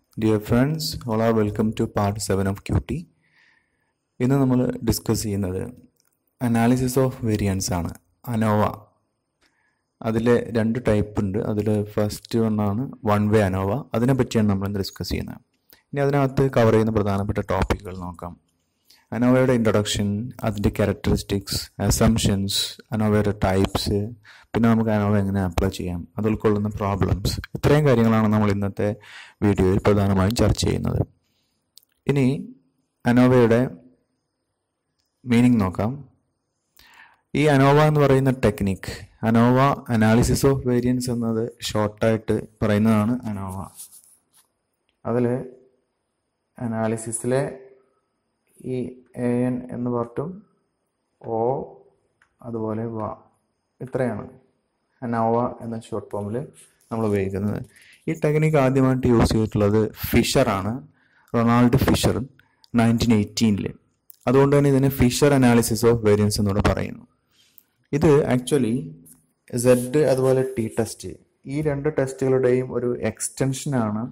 Dear friends, all are welcome to part 7 of QT. ഇന്ന് നമ്മൾ discuss ചെയ്യുന്നത് analysis of variance ആണ്. ANOVA അതിൽ രണ്ട് ടൈപ്പ് ഉണ്ട്. അതിൽ ഫസ്റ്റ് ഒന്നാണ് വൺ വേ അനോവ. അതിനെ പറ്റിയാണ് നമ്മൾ ഡിസ്കസ് ചെയ്യുന്നത്. ഇനി അതിനകത്ത് കവർ ചെയ്യുന്ന പ്രധാനപ്പെട്ട ടോപ്പിക്കുകൾ നോക്കാം. അനോവയുടെ ഇൻട്രൊഡക്ഷൻ, അതിൻ്റെ ക്യാരക്ടറിസ്റ്റിക്സ്, അസംഷൻസ്, അനോവയുടെ ടൈപ്സ്, പിന്നെ നമുക്ക് അനോവ എങ്ങനെ അപ്ലൈ ചെയ്യാം, അത് ഉൾക്കൊള്ളുന്ന പ്രോബ്ലംസ്, ഇത്രയും കാര്യങ്ങളാണ് നമ്മൾ ഇന്നത്തെ വീഡിയോയിൽ പ്രധാനമായും ചർച്ച ചെയ്യുന്നത്. ഇനി അനോവയുടെ മീനിങ് നോക്കാം. ഈ അനോവ എന്ന് പറയുന്ന technique, ANOVA analysis of variance എന്നത് ഷോർട്ടായിട്ട് പറയുന്നതാണ് അനോവ. അതിൽ അനാലിസിസിലെ ഈ AN എന്ന് പറഞ്ഞും O അതുപോലെ വ, ഇത്രയാണ് അനോവ എന്ന ഷോർട്ട് ഫോമിൽ നമ്മൾ ഉപയോഗിക്കുന്നത്. ഈ ടെക്നിക്ക് ആദ്യമായിട്ട് യൂസ് ചെയ്തിട്ടുള്ളത് ഫിഷറാണ്, റൊണാൾഡ് ഫിഷർ 1918. അതുകൊണ്ട് തന്നെ ഇതിനെ ഫിഷർ അനാലിസിസ് ഓഫ് വേരിയൻസ് എന്നൂടെ പറയുന്നു. ഇത് ആക്ച്വലി Z അതുപോലെ T ടെസ്റ്റ്, ഈ രണ്ട് ടെസ്റ്റുകളുടെയും ഒരു എക്സ്റ്റൻഷനാണ്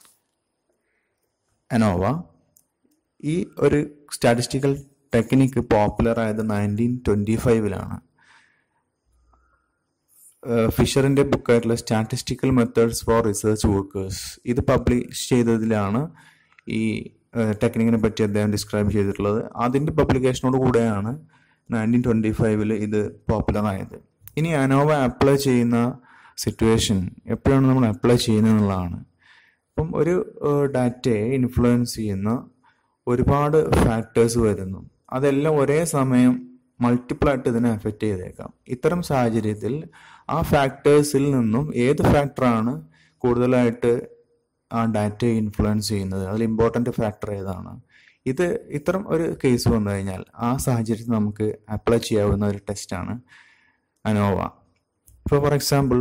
അനോവ. ഈ ഒരു സ്റ്റാറ്റിസ്റ്റിക്കൽ ടെക്നിക്ക് പോപ്പുലർ ആയത് 1925 ഫിഷറിൻ്റെ ബുക്കായിട്ടുള്ള statistical methods for research workers, ഇത് പബ്ലിഷ് ചെയ്തതിലാണ് ഈ ടെക്നിക്കിനെ പറ്റി അദ്ദേഹം ഡിസ്ക്രൈബ് ചെയ്തിട്ടുള്ളത്. അതിൻ്റെ പബ്ലിക്കേഷനോട് കൂടെയാണ് 1925 ഇത് പോപ്പുലർ ആയത്. ഇനി അനോവ അപ്ലൈ ചെയ്യുന്ന സിറ്റുവേഷൻ എപ്പോഴാണ് നമ്മൾ അപ്ലൈ ചെയ്യുന്നത് എന്നുള്ളതാണ്. അപ്പം ഒരു ഡാറ്റയെ ഇൻഫ്ലുവൻസ് ചെയ്യുന്ന ഒരുപാട് ഫാക്ടേഴ്സ് വരുന്നു. അതെല്ലാം ഒരേ സമയം മൾട്ടിപ്പിൾ ആയിട്ട് ഇതിനെ എഫക്റ്റ് ചെയ്തേക്കാം. ഇത്തരം സാഹചര്യത്തിൽ ആ ഫാക്ടേഴ്സിൽ നിന്നും ഏത് ഫാക്ടറാണ് കൂടുതലായിട്ട് ആ ഡാറ്റയെ ഇൻഫ്ലുവൻസ് ചെയ്യുന്നത്, അതിൽ ഇമ്പോർട്ടൻ്റ് ഫാക്ടർ ഏതാണ്, ഇത്തരം ഒരു കേസ് വന്നു കഴിഞ്ഞാൽ ആ സാഹചര്യത്തിൽ നമുക്ക് അപ്ലൈ ചെയ്യാവുന്ന ഒരു ടെസ്റ്റാണ് അനോവ. ഇപ്പോൾ for example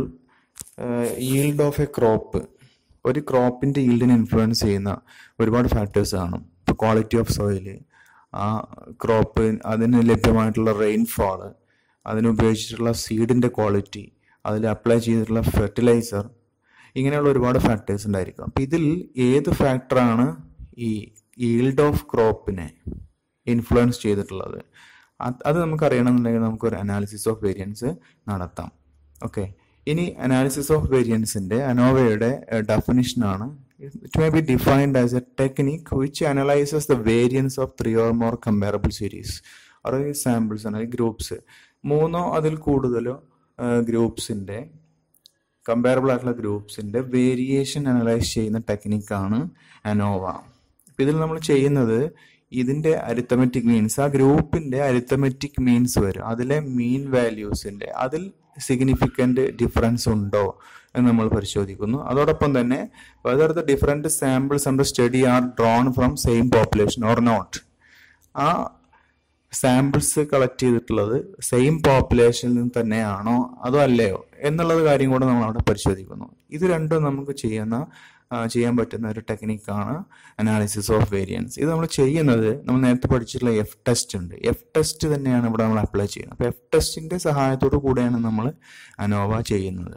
yield of a crop, ഒരു ക്രോപ്പിൻ്റെ ഈൽഡിനെ ഇൻഫ്ലുവൻസ് ചെയ്യുന്ന ഒരുപാട് ഫാക്ടേഴ്സ് കാണും. ഇപ്പോൾ ക്വാളിറ്റി ഓഫ് സോയില്, ആ ക്രോപ്പ്, അതിന് ലഭ്യമായിട്ടുള്ള റെയിൻഫോള്, അതിനുപയോഗിച്ചിട്ടുള്ള സീഡിൻ്റെ ക്വാളിറ്റി, അതിൽ അപ്ലൈ ചെയ്തിട്ടുള്ള ഫെർട്ടിലൈസർ, ഇങ്ങനെയുള്ള ഒരുപാട് ഫാക്ടേഴ്സ് ഉണ്ടായിരിക്കും. അപ്പോൾ ഇതിൽ ഏത് ഫാക്ടറാണ് ഈ ഈൽഡ് ഓഫ് ക്രോപ്പിനെ ഇൻഫ്ലുവൻസ് ചെയ്തിട്ടുള്ളത്, അത് നമുക്ക് അറിയണമെന്നുണ്ടെങ്കിൽ നമുക്കൊരു അനാലിസിസ് ഓഫ് വേരിയൻസ് നടത്താം. ഓക്കെ, ഇനി അനാലിസിസ് ഓഫ് വേരിയൻസിൻ്റെ അനോവയുടെ ഡെഫിനിഷനാണ്. It may be defined as a technique which analyzes the variance of 3 or more comparable series or samples അല്ലെങ്കിൽ ഗ്രൂപ്പ്സ്, മൂന്നോ അതിൽ കൂടുതലോ ഗ്രൂപ്പ്സിൻ്റെ, കമ്പാരബിൾ ആയിട്ടുള്ള ഗ്രൂപ്പ്സിൻ്റെ വേരിയേഷൻ അനലൈസ് ചെയ്യുന്ന ടെക്നിക്കാണ് അനോവ. അപ്പം ഇതിൽ നമ്മൾ ചെയ്യുന്നത് ഇതിൻ്റെ അരിത്തമെറ്റിക് മീൻസ്, ആ ഗ്രൂപ്പിൻ്റെ അരിത്തമെറ്റിക് മീൻസ് വരും, അതിലെ മീൻ വാല്യൂസിൻ്റെ അതിൽ സിഗ്നിഫിക്കൻ്റ് ഡിഫറൻസ് ഉണ്ടോ എന്ന് നമ്മൾ പരിശോധിക്കുന്നു. അതോടൊപ്പം തന്നെ whether the different samples under study are drawn from same population or not, ആ സാമ്പിൾസ് കളക്ട് ചെയ്തിട്ടുള്ളത് സെയിം പോപ്പുലേഷനിൽ നിന്ന് തന്നെയാണോ അതോ അല്ലയോ എന്നുള്ളത് കാര്യം കൂടെ നമ്മൾ അവിടെ പരിശോധിക്കുന്നു. ഇത് രണ്ടും നമുക്ക് ചെയ്യാൻ പറ്റുന്ന ഒരു ടെക്നിക്കാണ് അനാലിസിസ് ഓഫ് വേരിയൻസ്. ഇത് നമ്മൾ ചെയ്യുന്നത്, നമ്മൾ നേരത്തെ പഠിച്ചിട്ടുള്ള F ടെസ്റ്റ് ഉണ്ട്, F ടെസ്റ്റ് തന്നെയാണ് ഇവിടെ നമ്മൾ അപ്ലൈ ചെയ്യുന്നത്. അപ്പോൾ F ടെസ്റ്റിൻ്റെ സഹായത്തോടു കൂടെയാണ് നമ്മൾ അനോവ ചെയ്യുന്നത്.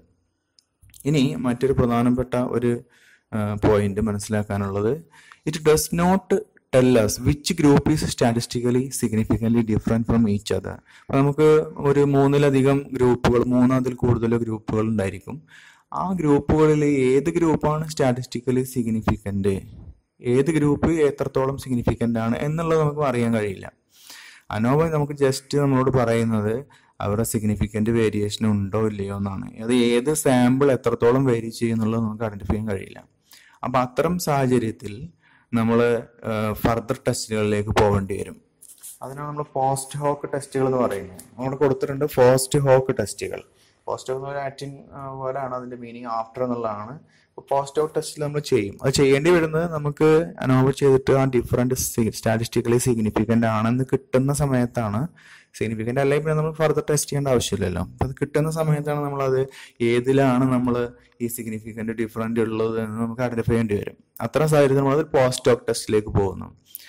ഇനി മറ്റൊരു പ്രധാനപ്പെട്ട ഒരു പോയിന്റ് മനസ്സിലാക്കാനുള്ളത്, it does not tell us which group is statistically significantly different from each other. അപ്പോൾ നമുക്ക് ഒരു മൂന്നിലധികം ഗ്രൂപ്പുകൾ, അതിൽ കൂടുതലോ ഗ്രൂപ്പുകൾ ഉണ്ടായിരിക്കും. ആ ഗ്രൂപ്പുകളിൽ ഏത് ഗ്രൂപ്പാണ് സ്റ്റാറ്റിസ്റ്റിക്കലി സിഗ്നിഫിക്കൻ്റ്, ഏത് ഗ്രൂപ്പ് എത്രത്തോളം സിഗ്നിഫിക്കൻ്റ് ആണ് എന്നുള്ളത് നമുക്ക് അറിയാൻ കഴിയില്ല. അനോവ നമുക്ക് ജസ്റ്റ് നമ്മളോട് പറയുന്നത് അവരുടെ സിഗ്നിഫിക്കൻ്റ് വേരിയേഷൻ ഉണ്ടോ ഇല്ലയോ എന്നാണ്. അത് ഏത് സാമ്പിൾ എത്രത്തോളം വേരി ചെയ്യുന്നുള്ളത് നമുക്ക് ഐഡൻറ്റിഫൈ ചെയ്യാൻ കഴിയില്ല. അപ്പം അത്തരം സാഹചര്യത്തിൽ നമ്മൾ ഫർദർ ടെസ്റ്റുകളിലേക്ക് പോകേണ്ടി വരും. അതിനാണ് നമ്മൾ പോസ്റ്റ് ഹോക്ക് ടെസ്റ്റുകൾ എന്ന് പറയുന്നത്. നമ്മൾ കൊടുത്തിട്ടുണ്ട് പോസ്റ്റ് ഹോക്ക് ടെസ്റ്റുകൾ. പോസ്റ്റ് ഹോക്ക് ലാറ്റിൻ പോലെയാണ് അതിൻ്റെ മീനിങ്, ആഫ്റ്റർ എന്നുള്ളതാണ്. ഇപ്പോൾ പോസ്റ്റ് ഹോക്ക് ടെസ്റ്റിൽ നമ്മൾ ചെയ്യും. അത് ചെയ്യേണ്ടി വരുന്നത് നമുക്ക് അനോവ ചെയ്തിട്ട് ആ ഡിഫറൻറ്റ് സ്റ്റാറ്റിസ്റ്റിക്കലി സിഗ്നിഫിക്കൻ്റ് ആണെന്ന് കിട്ടുന്ന സമയത്താണ്. സിഗ്നിഫിക്കൻ്റ് അല്ലെങ്കിൽ പിന്നെ നമ്മൾ ഫർദർ ടെസ്റ്റ് ചെയ്യേണ്ട ആവശ്യമില്ലല്ലോ. അപ്പോൾ അത് കിട്ടുന്ന സമയത്താണ് നമ്മളത് ഏതിലാണ് നമ്മൾ ഈ സിഗ്നിഫിക്കൻ്റ് ഡിഫറൻറ്റ് ഉള്ളത് എന്ന് നമുക്ക് ഐഡൻറ്റിഫൈ ചെയ്യേണ്ടി വരും. അത്തരം സാഹചര്യത്തിൽ നമ്മളത് പോസ്റ്റ് ഹോക്ക് ടെസ്റ്റിലേക്ക് പോകുന്നു.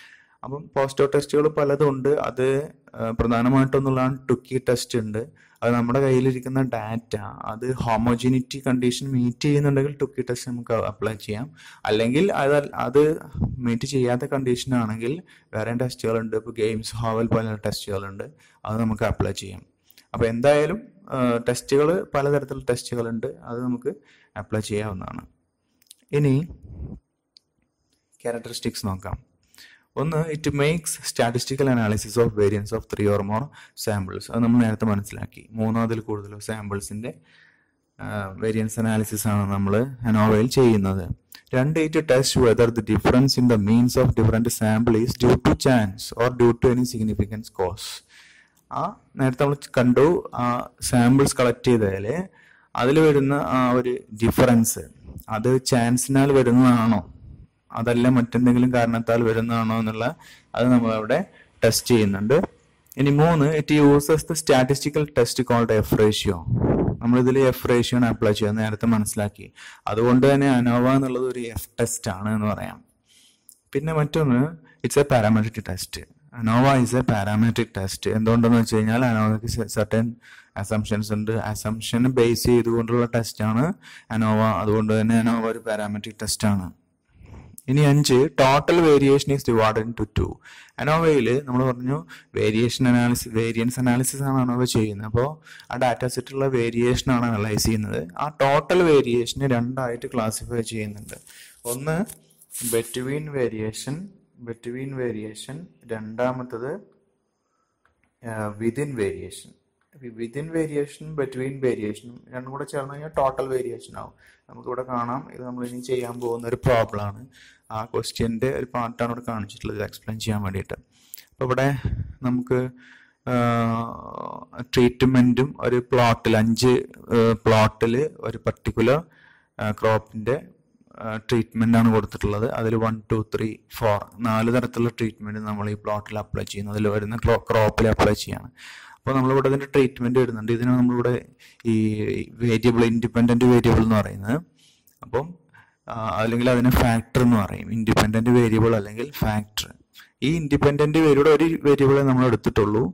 അപ്പം പോസ്റ്റോ ടെസ്റ്റുകൾ പലതും ഉണ്ട്. അത് പ്രധാനമായിട്ടൊന്നുള്ളതാണ് ടുക്കി ടെസ്റ്റ് ഉണ്ട്. അത് നമ്മുടെ കയ്യിലിരിക്കുന്ന ഡാറ്റ അത് ഹോമോജിനിറ്റി കണ്ടീഷൻ മീറ്റ് ചെയ്യുന്നുണ്ടെങ്കിൽ ടുക്കി ടെസ്റ്റ് നമുക്ക് അപ്ലൈ ചെയ്യാം. അല്ലെങ്കിൽ അത് മീറ്റ് ചെയ്യാത്ത കണ്ടീഷൻ ആണെങ്കിൽ വേറെ ടെസ്റ്റുകളുണ്ട്. ഇപ്പോൾ ഗെയിംസ് ഹോവൽ പോലെ ടെസ്റ്റുകളുണ്ട്, അത് നമുക്ക് അപ്ലൈ ചെയ്യാം. അപ്പോൾ എന്തായാലും ടെസ്റ്റുകൾ പലതരത്തിലുള്ള ടെസ്റ്റുകളുണ്ട്, അത് നമുക്ക് അപ്ലൈ ചെയ്യാവുന്നതാണ്. ഇനി ക്യാരക്ടറിസ്റ്റിക്സ് നോക്കാം. ഒന്ന്, it makes statistical analysis of variance of 3 or more samples. അത് നമ്മൾ നേരത്തെ മനസ്സിലാക്കി. 3 കൂടുതലോ സാമ്പിൾസിന്റെ വേരിയൻസ് അനാലിസിസ് ആണ് നമ്മൾ അനോവയിൽ ചെയ്യുന്നത്. 2, it test whether the difference in the means of different sample is due to chance or due to any significance cause. നേരത്തെ നമ്മൾ കണ്ടു, സാമ്പിൾസ് കളക്ട് ചെയ്തതിൽ അതിൽ വരുന്ന ഒരു ഡിഫറൻസ് അത് ചാൻസിനാൽ വരുന്നതാണോ അതല്ല മറ്റെന്തെങ്കിലും കാരണത്താൽ വരുന്നതാണോ എന്നുള്ള അത് നമ്മളവിടെ ടെസ്റ്റ് ചെയ്യുന്നുണ്ട്. ഇനി 3, it uses the statistical test called F ratio. നമ്മളിതിൽ എഫ് റേഷ്യോ ആണ് അപ്ലൈ ചെയ്യുന്നത്, നേരത്തെ മനസ്സിലാക്കി. അതുകൊണ്ട് തന്നെ അനോവ എന്നുള്ളത് ഒരു എഫ് ടെസ്റ്റ് ആണ് എന്ന് പറയാം. പിന്നെ മറ്റൊന്ന്, it's a parametric test. ANOVA is a parametric test. എന്തുകൊണ്ടെന്ന് വെച്ച് കഴിഞ്ഞാൽ അനോവയ്ക്ക് സർട്ടൻ അസംഷൻസ് ഉണ്ട്. അസംഷൻ ബേസ് ചെയ്തുകൊണ്ടുള്ള ടെസ്റ്റാണ് അനോവ. അതുകൊണ്ട് തന്നെ അനോവ ഒരു പാരാമെട്രിക് ടെസ്റ്റ് ആണ്. ഇനി 5, total variation is divided into 2. അനോവയിൽ നമ്മൾ പറഞ്ഞു വേരിയൻസ് അനാലിസിസ് ആണ് അനോവ ചെയ്യുന്നത്. അപ്പോൾ ആ ഡാറ്റ സെറ്റിലുള്ള വേരിയേഷൻ ആണ് അനലൈസ് ചെയ്യുന്നത്. ആ ടോട്ടൽ വേരിയേഷനെ 2ആയിട്ട് ക്ലാസിഫൈ ചെയ്യുന്നുണ്ട്. ഒന്ന് ബിറ്റ്വീൻ വേരിയേഷൻ, രണ്ടാമത്തത് വിതിൻ വേരിയേഷൻ. വിതിൻ വേരിയേഷനും ബിറ്റ്വീൻ വേരിയേഷനും രണ്ടും കൂടെ ചേർന്ന് കഴിഞ്ഞാൽ ടോട്ടൽ വേരിയേഷൻ ആവും. നമുക്കിവിടെ കാണാം, ഇത് നമ്മൾ ഇനി ചെയ്യാൻ പോകുന്ന ഒരു പ്രോബ്ലം ആണ്. ആ ക്വസ്റ്റ്യൻ്റെ ഒരു പാർട്ടാണ് ഇവിടെ കാണിച്ചിട്ടുള്ളത്, ഇത് എക്സ്പ്ലെയിൻ ചെയ്യാൻ വേണ്ടിയിട്ട്. അപ്പോൾ ഇവിടെ നമുക്ക് ട്രീറ്റ്മെൻറ്റും ഒരു പ്ലോട്ടിൽ 5 പ്ലോട്ടിൽ ഒരു പർട്ടിക്കുലർ ക്രോപ്പിൻ്റെ ട്രീറ്റ്മെൻ്റ് ആണ് കൊടുത്തിട്ടുള്ളത്. അതിൽ 1, 2, 3, 4 4 തരത്തിലുള്ള ട്രീറ്റ്മെൻറ്റ് നമ്മൾ ഈ പ്ലോട്ടിൽ അപ്ലൈ ചെയ്യുന്നു. അതിൽ വരുന്ന ക്രോപ്പിൽ അപ്ലൈ ചെയ്യാണ്. അപ്പോൾ നമ്മളിവിടെ അതിൻ്റെ ട്രീറ്റ്മെൻറ്റ് വരുന്നുണ്ട്. ഇതിനാണ് നമ്മളിവിടെ ഈ വേരിയബിൾ, ഇൻഡിപെൻഡൻറ്റ് വേരിയബിൾ എന്ന് പറയുന്നത്. അപ്പം അല്ലെങ്കിൽ അതിനെ ഫാക്ടർ എന്ന് പറയും. ഇൻഡിപെൻഡൻറ്റ് വേരിയബിൾ അല്ലെങ്കിൽ ഫാക്ടർ. ഈ ഇൻഡിപെൻഡൻറ്റ് വേരിയബിൾ ഒരു വേരിയബിളെ നമ്മൾ എടുത്തിട്ടുള്ളൂ.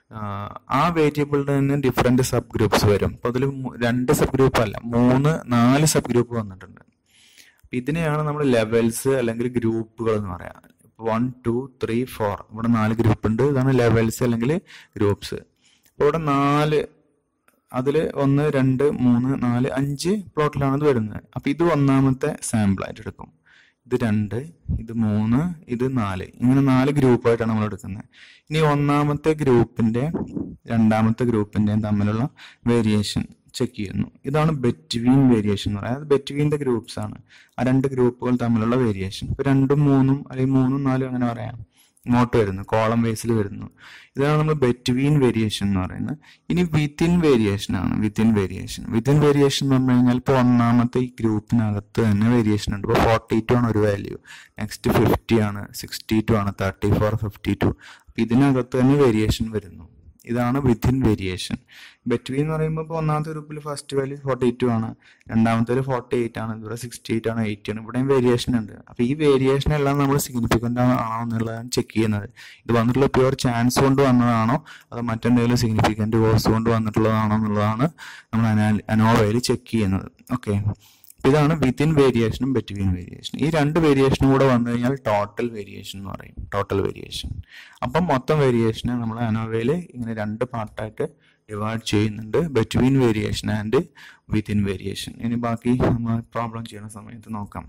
ആ വേരിയബിളിൽ നിന്ന് ഡിഫറെൻറ്റ് സബ് ഗ്രൂപ്പ്സ് വരും. അപ്പോൾ അതിൽ 2 സബ് ഗ്രൂപ്പ് അല്ല 3, 4 സബ് ഗ്രൂപ്പ് വന്നിട്ടുണ്ട്. ഇതിനെയാണ് നമ്മൾ ലെവൽസ് അല്ലെങ്കിൽ ഗ്രൂപ്പുകൾ എന്ന് പറയാം. 1, 2, 3, 4 ഇവിടെ 4 ഗ്രൂപ്പ് ഉണ്ട്. ഇതാണ് ലെവൽസ് അല്ലെങ്കിൽ ഗ്രൂപ്പ്സ്. അപ്പോൾ ഇവിടെ 4, അതിൽ 1, 2, 3, 4, 5 പ്ലോട്ടിലാണ് ഇത് വരുന്നത്. അപ്പോൾ ഇത് 1ാമത്തെ സാമ്പിളായിട്ട് എടുക്കും. ഇത് 2, ഇത് 3, ഇത് 4, ഇങ്ങനെ 4 ഗ്രൂപ്പായിട്ടാണ് നമ്മൾ എടുക്കുന്നത്. ഇനി 1ാമത്തെ ഗ്രൂപ്പിൻ്റെ 2ാമത്തെ ഗ്രൂപ്പിൻ്റെയും തമ്മിലുള്ള വേരിയേഷൻ ചെക്ക് ചെയ്യുന്നു. ഇതാണ് ബിറ്റ്വീൻ വേരിയേഷൻ എന്ന് പറയുന്നത്. അത് ബിറ്റ്വീൻ ദ ഗ്രൂപ്പ്സ് ആണ്, ആ 2 ഗ്രൂപ്പുകൾ തമ്മിലുള്ള വേരിയേഷൻ. ഇപ്പോൾ 2ഉം 3ഉം അല്ലെങ്കിൽ 3ഉം 4ഉം അങ്ങനെ പറയാം, ഇങ്ങോട്ട് വരുന്നു, കോളം ബേസിൽ വരുന്നു. ഇതാണ് നമ്മൾ ബിറ്റ്വീൻ വേരിയേഷൻ എന്ന് പറയുന്നത്. ഇനി വിത്തിൻ വേരിയേഷൻ ആണ്. വിത്തിൻ വേരിയേഷൻ എന്ന് പറഞ്ഞു കഴിഞ്ഞാൽ ഇപ്പോൾ 1ാമത്തെ ഈ ഗ്രൂപ്പിനകത്ത് തന്നെ വേരിയേഷൻ ഉണ്ട്. ഇപ്പോൾ 42 ആണ് ഒരു വാല്യൂ, നെക്സ്റ്റ് 50 ആണ്, 62 ആണ്, 34, 52. അപ്പോൾ ഇതിനകത്ത് തന്നെ വേരിയേഷൻ വരുന്നു. ഇതാണ് വിത്തിൻ വേരിയേഷൻ. ബിറ്റ്വീൻ എന്ന് പറയുമ്പോൾ ഇപ്പോൾ 1ാമത്തെ ഗ്രൂപ്പിൽ ഫസ്റ്റ് വാല്യൂ 42 ആണ്, 2ാമത്തേൽ 48 ആണ്, ഇവിടെ 68 ആണ്, 80 ആണ്. ഇവിടെയും വേരിയേഷൻ ഉണ്ട്. അപ്പോൾ ഈ വേരിയേഷൻ എല്ലാം നമ്മൾ സിഗ്നിഫിക്കൻ്റ് ആണോ എന്നുള്ളതാണ് ചെക്ക് ചെയ്യുന്നത്. ഇത് വന്നിട്ടുള്ള പ്യുവർ ചാൻസ് കൊണ്ട് വന്നതാണോ അതോ മറ്റെന്തെങ്കിലും സിഗ്നിഫിക്കൻ്റ് കോസ് കൊണ്ട് വന്നിട്ടുള്ളതാണോ എന്നുള്ളതാണ് നമ്മൾ അനോവയിൽ ചെക്ക് ചെയ്യുന്നത്. ഓക്കെ, ഇതാണ് വിത്തിൻ വേരിയേഷനും ബിറ്റ്വീൻ വേരിയേഷൻ. ഈ 2 വേരിയേഷനും കൂടെ വന്നു കഴിഞ്ഞാൽ ടോട്ടൽ വേരിയേഷൻ എന്ന് പറയും. Total variation. അപ്പം മൊത്തം വേരിയേഷനെ നമ്മൾ അനോവയിൽ ഇങ്ങനെ 2 പാർട്ടായിട്ട് ഡിവൈഡ് ചെയ്യുന്നുണ്ട്, between variation and within variation. ഇനി ബാക്കി നമ്മൾ പ്രോബ്ലം ചെയ്യുന്ന സമയത്ത് നോക്കാം.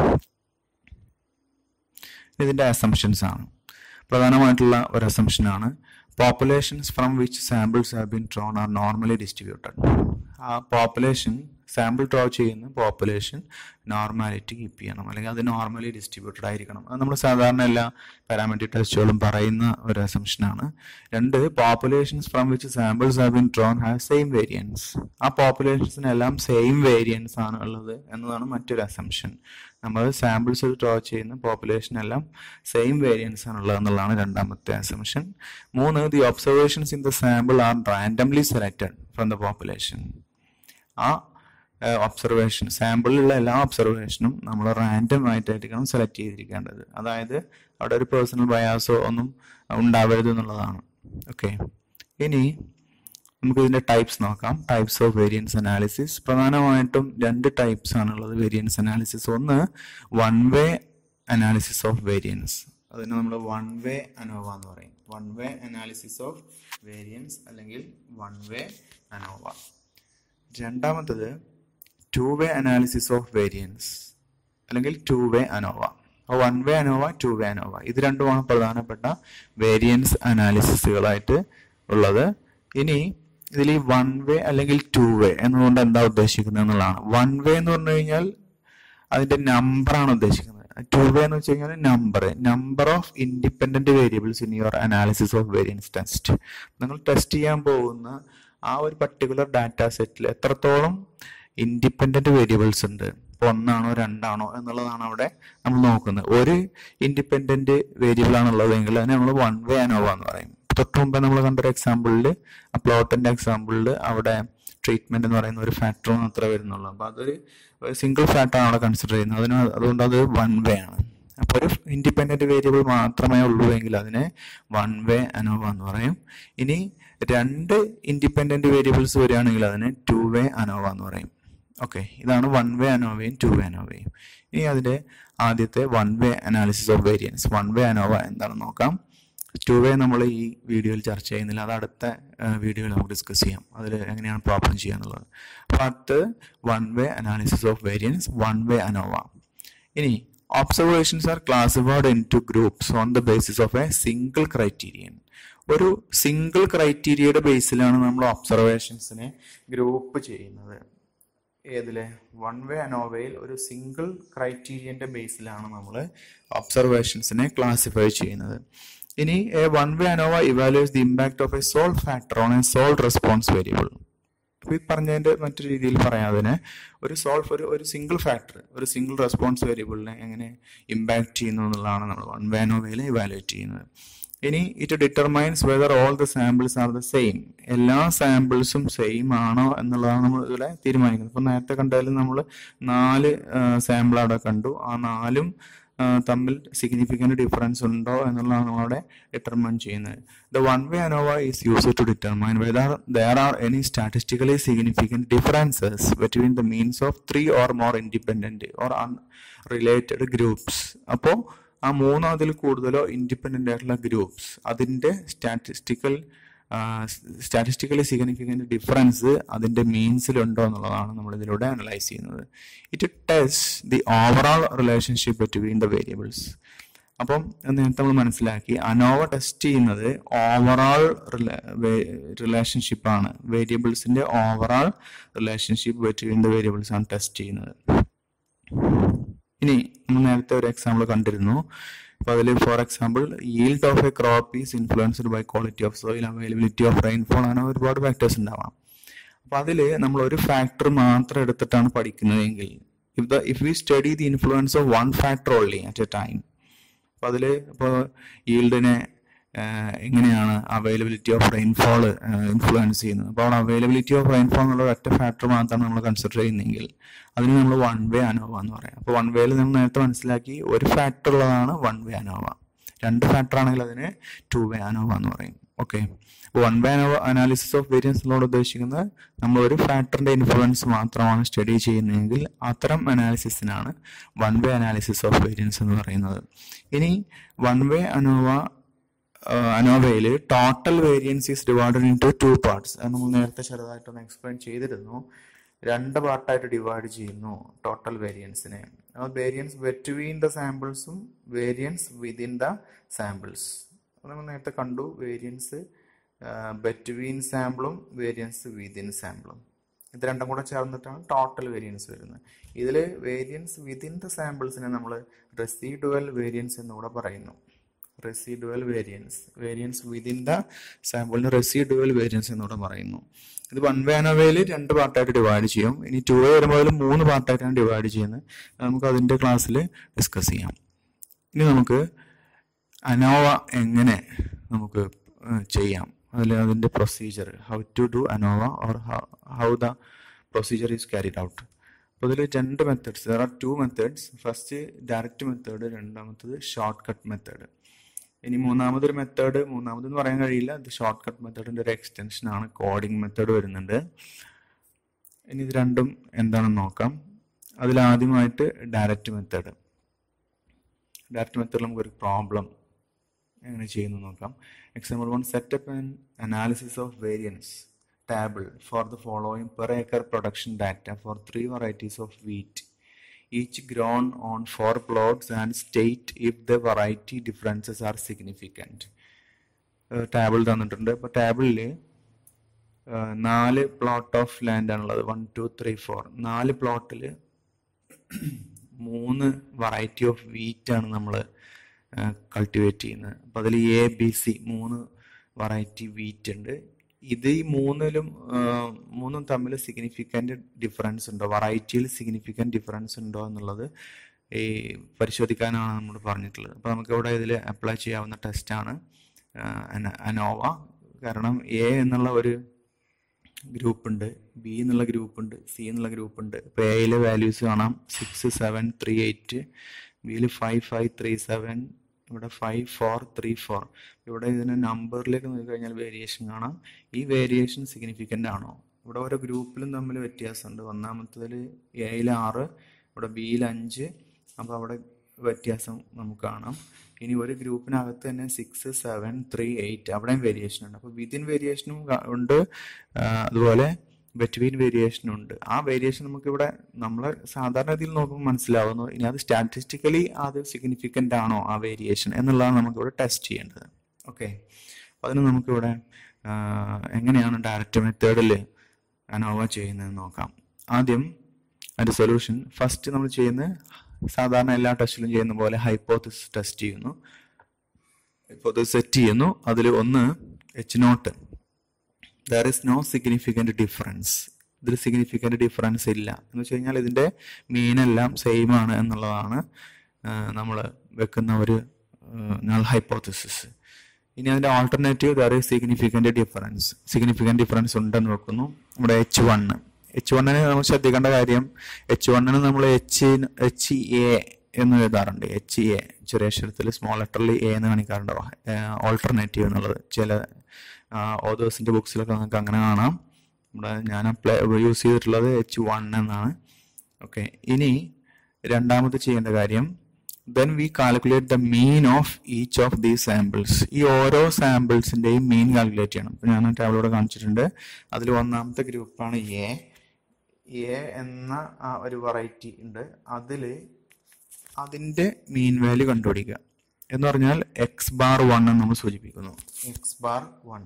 ഇതിൻ്റെ അസംഷൻസ് ആണ്. പ്രധാനമായിട്ടുള്ള ഒരു അസംഷനാണ് populations from which samples have been drawn are normally distributed. ആ പോപ്പുലേഷൻ സാമ്പിൾ ഡ്രോ ചെയ്യുന്ന പോപ്പുലേഷൻ നോർമാലിറ്റി കീപ്പ് ചെയ്യണം, അല്ലെങ്കിൽ അത് നോർമലി ഡിസ്ട്രിബ്യൂട്ടഡ് ആയിരിക്കണം. അത് നമ്മൾ സാധാരണ എല്ലാ പാരാമെട്രിക് ടെസ്റ്റുകളും പറയുന്ന ഒരു അസംഷനാണ്. 2, populations from which samples have been drawn have same variance. ആ പോപ്പുലേഷൻസിനെല്ലാം സെയിം വേരിയൻസ് ആണ് ഉള്ളത് എന്നതാണ് മറ്റൊരു അസംഷൻ. നമ്മൾ സാമ്പിൾസ് ഡ്രോ ചെയ്യുന്ന പോപ്പുലേഷൻ എല്ലാം സെയിം വേരിയൻസ് ആണുള്ളത് എന്നുള്ളതാണ് 2ാമത്തെ assumption. 3, the observations in the sample are randomly selected from the population. ആ ഒബ്സർവേഷൻ സാമ്പിളിലുള്ള എല്ലാ ഒബ്സർവേഷനും നമ്മൾ റാൻഡം ആയിട്ടായിരിക്കണം സെലക്ട് ചെയ്തിരിക്കേണ്ടത്. അതായത് അവിടെ ഒരു പേഴ്സണൽ ബയാസോ ഒന്നും ഉണ്ടാവരുത് എന്നുള്ളതാണ്. ഓക്കെ, ഇനി നമുക്ക് ഇതിന്റെ ടൈപ്സ് നോക്കാം. Types of variance analysis. പ്രധാനമായിട്ടും 2 ടൈപ്സ് ആണുള്ളത് വേരിയൻസ് അനാലിസിസ്. ഒന്ന് one way analysis of variance, അതിന് നമ്മൾ വൺ വേ അനോവ എന്ന് പറയും. One way analysis of variance അല്ലെങ്കിൽ വൺ വേ അനോവ. രണ്ടാമത്തത് two way analysis of variance അല്ലെങ്കിൽ two way ANOVA. One way ANOVA, two way ANOVA, ഇത് രണ്ടുമാണ് പ്രധാനപ്പെട്ട വേരിയൻസ് അനാലിസിസുകളായിട്ട് ഉള്ളത്. ഇനി ഇതിൽ ഈ വൺ വേ അല്ലെങ്കിൽ ടു വേ എന്നുകൊണ്ട് എന്താ ഉദ്ദേശിക്കുന്നത് എന്നുള്ളതാണ്. വൺ വേ എന്ന് പറഞ്ഞു കഴിഞ്ഞാൽ അതിന്റെ നമ്പറാണ് ഉദ്ദേശിക്കുന്നത്. ടു വേ എന്ന് വെച്ച് കഴിഞ്ഞാൽ number of independent variables in your analysis of variance test. നിങ്ങൾ ടെസ്റ്റ് ചെയ്യാൻ പോകുന്ന ആ ഒരു പർട്ടിക്കുലർ ഡാറ്റ സെറ്റിൽ എത്രത്തോളം ഇൻഡിപെൻഡന്റ് വേരിയബിൾസ് ഉണ്ട്, ഇപ്പോൾ 1 ആണോ 2 ആണോ എന്നുള്ളതാണ് അവിടെ നമ്മൾ നോക്കുന്നത്. ഒരു ഇൻഡിപെൻഡന്റ് വേരിയബിൾ ആണുള്ളതെങ്കിൽ അതിനെ നമ്മൾ വൺ വേ അനോവ എന്ന് പറയും. തൊട്ട് മുമ്പ് നമ്മൾ കണ്ടൊരു എക്സാമ്പിളിൽ, ആ പ്ലോട്ടിന്റെ എക്സാമ്പിളിൽ അവിടെ ട്രീറ്റ്മെന്റ് എന്ന് പറയുന്ന ഒരു ഫാക്ടർ മാത്രമേ വരുന്നുള്ളൂ. അപ്പൊ അതൊരു സിംഗിൾ ഫാക്ടറാണ് അവിടെ കൺസിഡർ ചെയ്യുന്നത്. അതുകൊണ്ട് അത് വൺ വേ ആണ്. അപ്പോൾ ഒരു ഇൻഡിപെൻഡന്റ് വേരിയബിൾ മാത്രമേ ഉള്ളൂ എങ്കിൽ അതിനെ വൺ വേ അനോവ എന്ന് പറയും. ഇനി 2 ഇൻഡിപെൻഡന്റ് വേരിയബിൾസ് വരികയാണെങ്കിൽ അതിനെ ടു വേ അനോവ എന്ന് പറയും. ഓക്കെ, ഇതാണ് വൺ വേ അനോവയും ടു വേ അനോവയും. ഇനി അതിന്റെ ആദ്യത്തെ one way analysis of variance, one way ANOVA എന്താണെന്ന് നോക്കാം. ടു വേ നമ്മൾ ഈ വീഡിയോയിൽ ചർച്ച ചെയ്യുന്നില്ല, അത് അടുത്ത വീഡിയോയിൽ നമുക്ക് ഡിസ്കസ് ചെയ്യാം, അതിൽ എങ്ങനെയാണ് പ്രോബ്ലം ചെയ്യാന്നുള്ളത്. അപ്പോൾ അടുത്ത് one way analysis of variance, one way ANOVA. ഇനി observations are classified in two groups on the basis of a single criterion. ഒരു സിംഗിൾ ക്രൈറ്റീരിയയുടെ ബേസിലാണ് നമ്മൾ ഒബ്സർവേഷൻസിനെ ഗ്രൂപ്പ് ചെയ്യുന്നത്. ഏതിലെ? വൺ വേ അനോവയിൽ ഒരു സിംഗിൾ ക്രൈറ്റീരിയന്റെ ബേസിലാണ് നമ്മൾ ഒബ്സർവേഷൻസിനെ ക്ലാസിഫൈ ചെയ്യുന്നത്. ഇനി a one way ANOVA evaluates the impact of a sole factor on a sole response variable. ഈ പറഞ്ഞതിന്റെ മറ്റൊരു രീതിയിൽ പറയാതിന് ഒരു സിംഗിൾ ഫാക്ടർ ഒരു സിംഗിൾ റെസ്പോൺസ് വേരിയബിളിനെ എങ്ങനെ ഇമ്പാക്ട് ചെയ്യുന്നു എന്നുള്ളതാണ് നമ്മൾ വൺ വേ അനോവയിൽ ഇവാലുവേറ്റ് ചെയ്യുന്നത്. ഇനി it determines whether all the samples are the same. എല്ലാ സാമ്പിൾസും സെയിം ആണോ എന്നുള്ളതാണ് നമ്മൾ ഇതിലെ തീരുമാനിക്കുന്നത്. ഇപ്പൊ നേരത്തെ കണ്ടാലും നമ്മൾ 4 സാമ്പിൾ അവിടെ കണ്ടു. ആ 4ഉം തമ്മിൽ സിഗ്നിഫിക്കന്റ് ഡിഫറൻസ് ഉണ്ടോ എന്നുള്ളതാണ് നമ്മളവിടെ ഡിറ്റർമൈൻ ചെയ്യുന്നത്. The one way ANOVA is used to determine whether there are any statistically significant differences between the means of 3 or more independent or unrelated groups. അപ്പോൾ ആ 3 അതിൽ കൂടുതലോ ഇൻഡിപെൻഡന്റ് ആയിട്ടുള്ള ഗ്രൂപ്പ്സ് അതിന്റെ സ്റ്റാറ്റിസ്റ്റിക്കലി സിഗ്നിഫിക്കന്റ് ഡിഫറൻസ് അതിന്റെ മീൻസിലുണ്ടോ എന്നുള്ളതാണ് നമ്മൾ ഇതിലൂടെ അനലൈസ് ചെയ്യുന്നത്. It test the overall relationship between the variables. അപ്പം നേരത്തെ നമ്മൾ മനസ്സിലാക്കി, അനോവ ടെസ്റ്റ് ചെയ്യുന്നത് ഓവറോൾ റിലേഷൻഷിപ്പാണ്. വേരിയബിൾസിന്റെ overall relationship between the variables ആണ് ടെസ്റ്റ് ചെയ്യുന്നത്. ഇനി നമ്മൾ നേരത്തെ ഒരു എക്സാമ്പിൾ കണ്ടിരുന്നു. അപ്പൊ അതിൽ for example yield of a crop is influenced by quality of soil, availability of rainfall, അങ്ങനെ ഒരുപാട് ഫാക്ടേഴ്സ് ഉണ്ടാവാം. അപ്പൊ അതിൽ നമ്മൾ ഒരു ഫാക്ടർ മാത്രം എടുത്തിട്ടാണ് പഠിക്കുന്നതെങ്കിൽ if we study the influence of one factor only at a time, അപ്പൊ അതിൽ ഇപ്പോൾ yield-നെ എങ്ങനെയാണ് അവൈലബിലിറ്റി ഓഫ് റെയിൻഫോൾ ഇൻഫ്ലുവൻസ് ചെയ്യുന്നത്. അപ്പോൾ അവിടെ അവൈലബിലിറ്റി ഓഫ് റെയിൻഫോൾ എന്നുള്ള ഒറ്റ ഫാക്ടർ മാത്രമാണ് നമ്മൾ കൺസിഡർ ചെയ്യുന്നതെങ്കിൽ അതിന് നമ്മൾ വൺ വേ അനോവ എന്ന് പറയാം. അപ്പോൾ വൺ വേയിൽ നമ്മൾ നേരത്തെ മനസ്സിലാക്കി, ഒരു ഫാക്ടർ ഉള്ളതാണ് വൺ വേ അനോവ. 2 ഫാക്ടർ ആണെങ്കിൽ അതിന് ടു വേ അനോവ എന്ന് പറയും. ഓക്കെ, അപ്പോൾ വൺ വേ അനാലിസിസ് ഓഫ് വേരിയൻസിനോട് ഉദ്ദേശിക്കുന്നത് നമ്മൾ ഒരു ഫാക്ടറിന്റെ ഇൻഫ്ലുവൻസ് മാത്രമാണ് സ്റ്റഡി ചെയ്യുന്നതെങ്കിൽ അത്തരം അനാലിസിസിനാണ് one way analysis of variance എന്ന് പറയുന്നത്. ഇനി വൺ വേ അനോവയിൽ total variance is divided in to 2 parts. അത് നമ്മൾ നേരത്തെ ചെറുതായിട്ടൊന്ന് എക്സ്പ്ലെയിൻ ചെയ്തിരുന്നു. 2 പാർട്ടായിട്ട് ഡിവൈഡ് ചെയ്യുന്നു ടോട്ടൽ വേരിയൻസിനെ. വേരിയൻസ് ബിറ്റ്വീൻ ദ സാമ്പിൾസും വേരിയൻസ് വിതിൻ ദ സാമ്പിൾസ്. നമ്മൾ നേരത്തെ കണ്ടു, വേരിയൻസ് ബിറ്റ്വീൻ സാമ്പിളും വേരിയൻസ് വിതിൻ സാമ്പിളും. ഇത് രണ്ടും കൂടെ ചേർന്നിട്ടാണ് ടോട്ടൽ വേരിയൻസ് വരുന്നത്. ഇതിൽ വേരിയൻസ് വിതിൻ ദ സാമ്പിൾസിനെ നമ്മൾ റെസിഡുവൽ വേരിയൻസ് എന്നുകൂടെ പറയുന്നു. റെസിഡുവൽ വേരിയൻസ് വിതിൻ ദ സാമ്പിളിന് റെസിഡുവൽ വേരിയൻസ് എന്നൂടെ പറയുന്നു. ഇത് വൺ വേ അനോവയിൽ 2 പാർട്ടായിട്ട് ഡിവൈഡ് ചെയ്യും. ഇനി ടു വേ വരുമ്പോൾ 3 പാർട്ടായിട്ടാണ് ഡിവൈഡ് ചെയ്യുന്നത്. നമുക്ക് അതിന്റെ ക്ലാസ്സിൽ ഡിസ്കസ് ചെയ്യാം. ഇനി നമുക്ക് അനോവ എങ്ങനെ നമുക്ക് ചെയ്യാം, അതിന്റെ പ്രൊസീജിയർ, how to do ANOVA or how the procedure is carried out. അപ്പോൾ ഇതിൽ രണ്ട് methods, there are two methods. First direct method, രണ്ടാമത്തത് ഷോർട്ട് കട്ട് മെത്തേഡ്. ഇനി മൂന്നാമതൊരു മെത്തേഡ്, മൂന്നാമതെന്ന് പറയാൻ കഴിയില്ല, ഇത് ഷോർട്ട് കട്ട് മെത്തേഡിൻ്റെ ഒരു എക്സ്റ്റൻഷൻ ആണ്, കോഡിംഗ് മെത്തേഡ് വരുന്നുണ്ട്. ഇനി ഇത് രണ്ടും എന്താണെന്ന് നോക്കാം. അതിലാദ്യമായിട്ട് ഡയറക്റ്റ് മെത്തേഡ്. ഡയറക്റ്റ് മെത്തേഡിൽ നമുക്കൊരു പ്രോബ്ലം എങ്ങനെ ചെയ്യുന്നു നോക്കാം. Example 1, setup and analysis of variance table for the following per acre production data for 3 varieties of wheat, each grown on 4 plots, and state if the variety differences are significant. Table തന്നിട്ടുണ്ട്. അപ്പോൾ ടേബിളിൽ 4 plot of land ആണുള്ളത്. 1 2 3 4. 4 പ്ലോട്ടിൽ 3 variety of wheat ആണ് നമ്മൾ cultivate ചെയ്യുന്നത്. അപ്പോൾ അതിൽ ABC 3 variety wheat ഉണ്ട്. ഇത് ഈ മൂന്നും തമ്മിൽ സിഗ്നിഫിക്കൻ്റ് ഡിഫറൻസ് ഉണ്ടോ, വെറൈറ്റിയിൽ സിഗ്നിഫിക്കൻ്റ് ഡിഫറൻസ് ഉണ്ടോ എന്നുള്ളത് ഈ പരിശോധിക്കാനാണ് നമ്മൾ പറഞ്ഞിട്ടുള്ളത്. അപ്പോൾ നമുക്കിവിടെ ഇതിൽ അപ്ലൈ ചെയ്യാവുന്ന ടെസ്റ്റാണ് അനോവ. കാരണം A എന്നുള്ള ഒരു ഗ്രൂപ്പുണ്ട്, B എന്നുള്ള ഗ്രൂപ്പുണ്ട്, C എന്നുള്ള ഗ്രൂപ്പുണ്ട്. ഇപ്പോൾ Aയിലെ വാല്യൂസ് കാണാം 6 7 3 8, Bയിൽ 5 5 3 7, ഇവിടെ 5 4 3 4. ഇവിടെ ഇതിന് നമ്പറിലേക്ക് നോക്കിക്കഴിഞ്ഞാൽ വേരിയേഷൻ കാണാം. ഈ വേരിയേഷൻ സിഗ്നിഫിക്കൻ്റ് ആണോ? ഇവിടെ ഓരോ ഗ്രൂപ്പിലും തമ്മിൽ വ്യത്യാസമുണ്ട്. ഒന്നാമത്തതിൽ Aയിൽ 6, ഇവിടെ Bയിൽ 5. അപ്പോൾ അവിടെ വ്യത്യാസം നമുക്ക് കാണാം. ഇനി ഒരു ഗ്രൂപ്പിനകത്ത് തന്നെ 6 7 3 8 അവിടെയും വേരിയേഷൻ ഉണ്ട്. അപ്പോൾ വിതിൻ വേരിയേഷനും ഉണ്ട്, അതുപോലെ ബെറ്റ്വീൻ വേരിയേഷനും ഉണ്ട്. ആ വേരിയേഷൻ നമുക്കിവിടെ നമ്മൾ സാധാരണ രീതിയിൽ നോക്കുമ്പോൾ മനസ്സിലാവുന്നു. ഇനി അത് സ്റ്റാറ്റിസ്റ്റിക്കലി അത് സിഗ്നിഫിക്കൻ്റ് ആണോ ആ വേരിയേഷൻ എന്നുള്ളതാണ് നമുക്കിവിടെ ടെസ്റ്റ് ചെയ്യേണ്ടത്. ഓക്കെ, അപ്പോൾ അതിന് നമുക്കിവിടെ എങ്ങനെയാണ് ഡയറക്റ്റ് മെത്തേഡിൽ അനോവ ചെയ്യുന്നതെന്ന് നോക്കാം. ആദ്യം അതിൻ്റെ സൊല്യൂഷൻ ഫസ്റ്റ് നമ്മൾ ചെയ്യുന്നത് സാധാരണ എല്ലാ ടെസ്റ്റിലും ചെയ്യുന്ന പോലെ ഹൈപ്പോത്തിസിസ് ടെസ്റ്റ് ചെയ്യുന്നു. ഹൈപ്പോത്തിസിസ് സെറ്റ് ചെയ്യുന്നു. അതിൽ ഒന്ന് H0, there is no significant difference. ഇതിൽ സിഗ്നിഫിക്കൻ്റ് ഡിഫറൻസ് ഇല്ല എന്ന് വെച്ച് കഴിഞ്ഞാൽ ഇതിൻ്റെ മീനെല്ലാം സെയിം ആണ് എന്നുള്ളതാണ് നമ്മൾ വെക്കുന്ന ഒരു നൾ ഹൈപ്പോത്തിസിസ്. ഇനി അതിൻ്റെ alternative there is significant difference. Significant difference ഉണ്ടെന്ന് വെക്കുന്നു. ഇവിടെ H1 നമ്മൾ ശ്രദ്ധിക്കേണ്ട കാര്യം, H1 നമ്മൾ HA എന്ന് എഴുതാറുണ്ട്. HA ചെറിയ അക്ഷരത്തിൽ സ്മോൾ ലെറ്ററിൽ A എന്ന് കാണിക്കാറുണ്ടോ, ഓൾട്ടർനേറ്റീവ് എന്നുള്ളത്. ചില ഓതേഴ്സിൻ്റെ ബുക്സിലൊക്കെ നമുക്ക് അങ്ങനെ കാണാം. ഇവിടെ ഞാൻ യൂസ് ചെയ്തിട്ടുള്ളത് H1 എന്നാണ്. ഓക്കെ, ഇനി രണ്ടാമത് ചെയ്യേണ്ട കാര്യം, then we calculate the mean of each of these samples. ഈ ഓരോ സാമ്പിൾസിൻ്റെയും മീൻ കാൽക്കുലേറ്റ് ചെയ്യണം. ഇപ്പോൾ ഞാൻ ടേബിളിലൂടെ കാണിച്ചിട്ടുണ്ട്. അതിൽ ഒന്നാമത്തെ ഗ്രൂപ്പാണ് A എന്ന ആ ഒരു വെറൈറ്റി ഉണ്ട്. അതിൻ്റെ മീൻ വാല്യൂ കണ്ടുപിടിക്കുക എന്ന് പറഞ്ഞാൽ X⁻1 എന്ന് നമ്മൾ സൂചിപ്പിക്കുന്നു. X⁻1.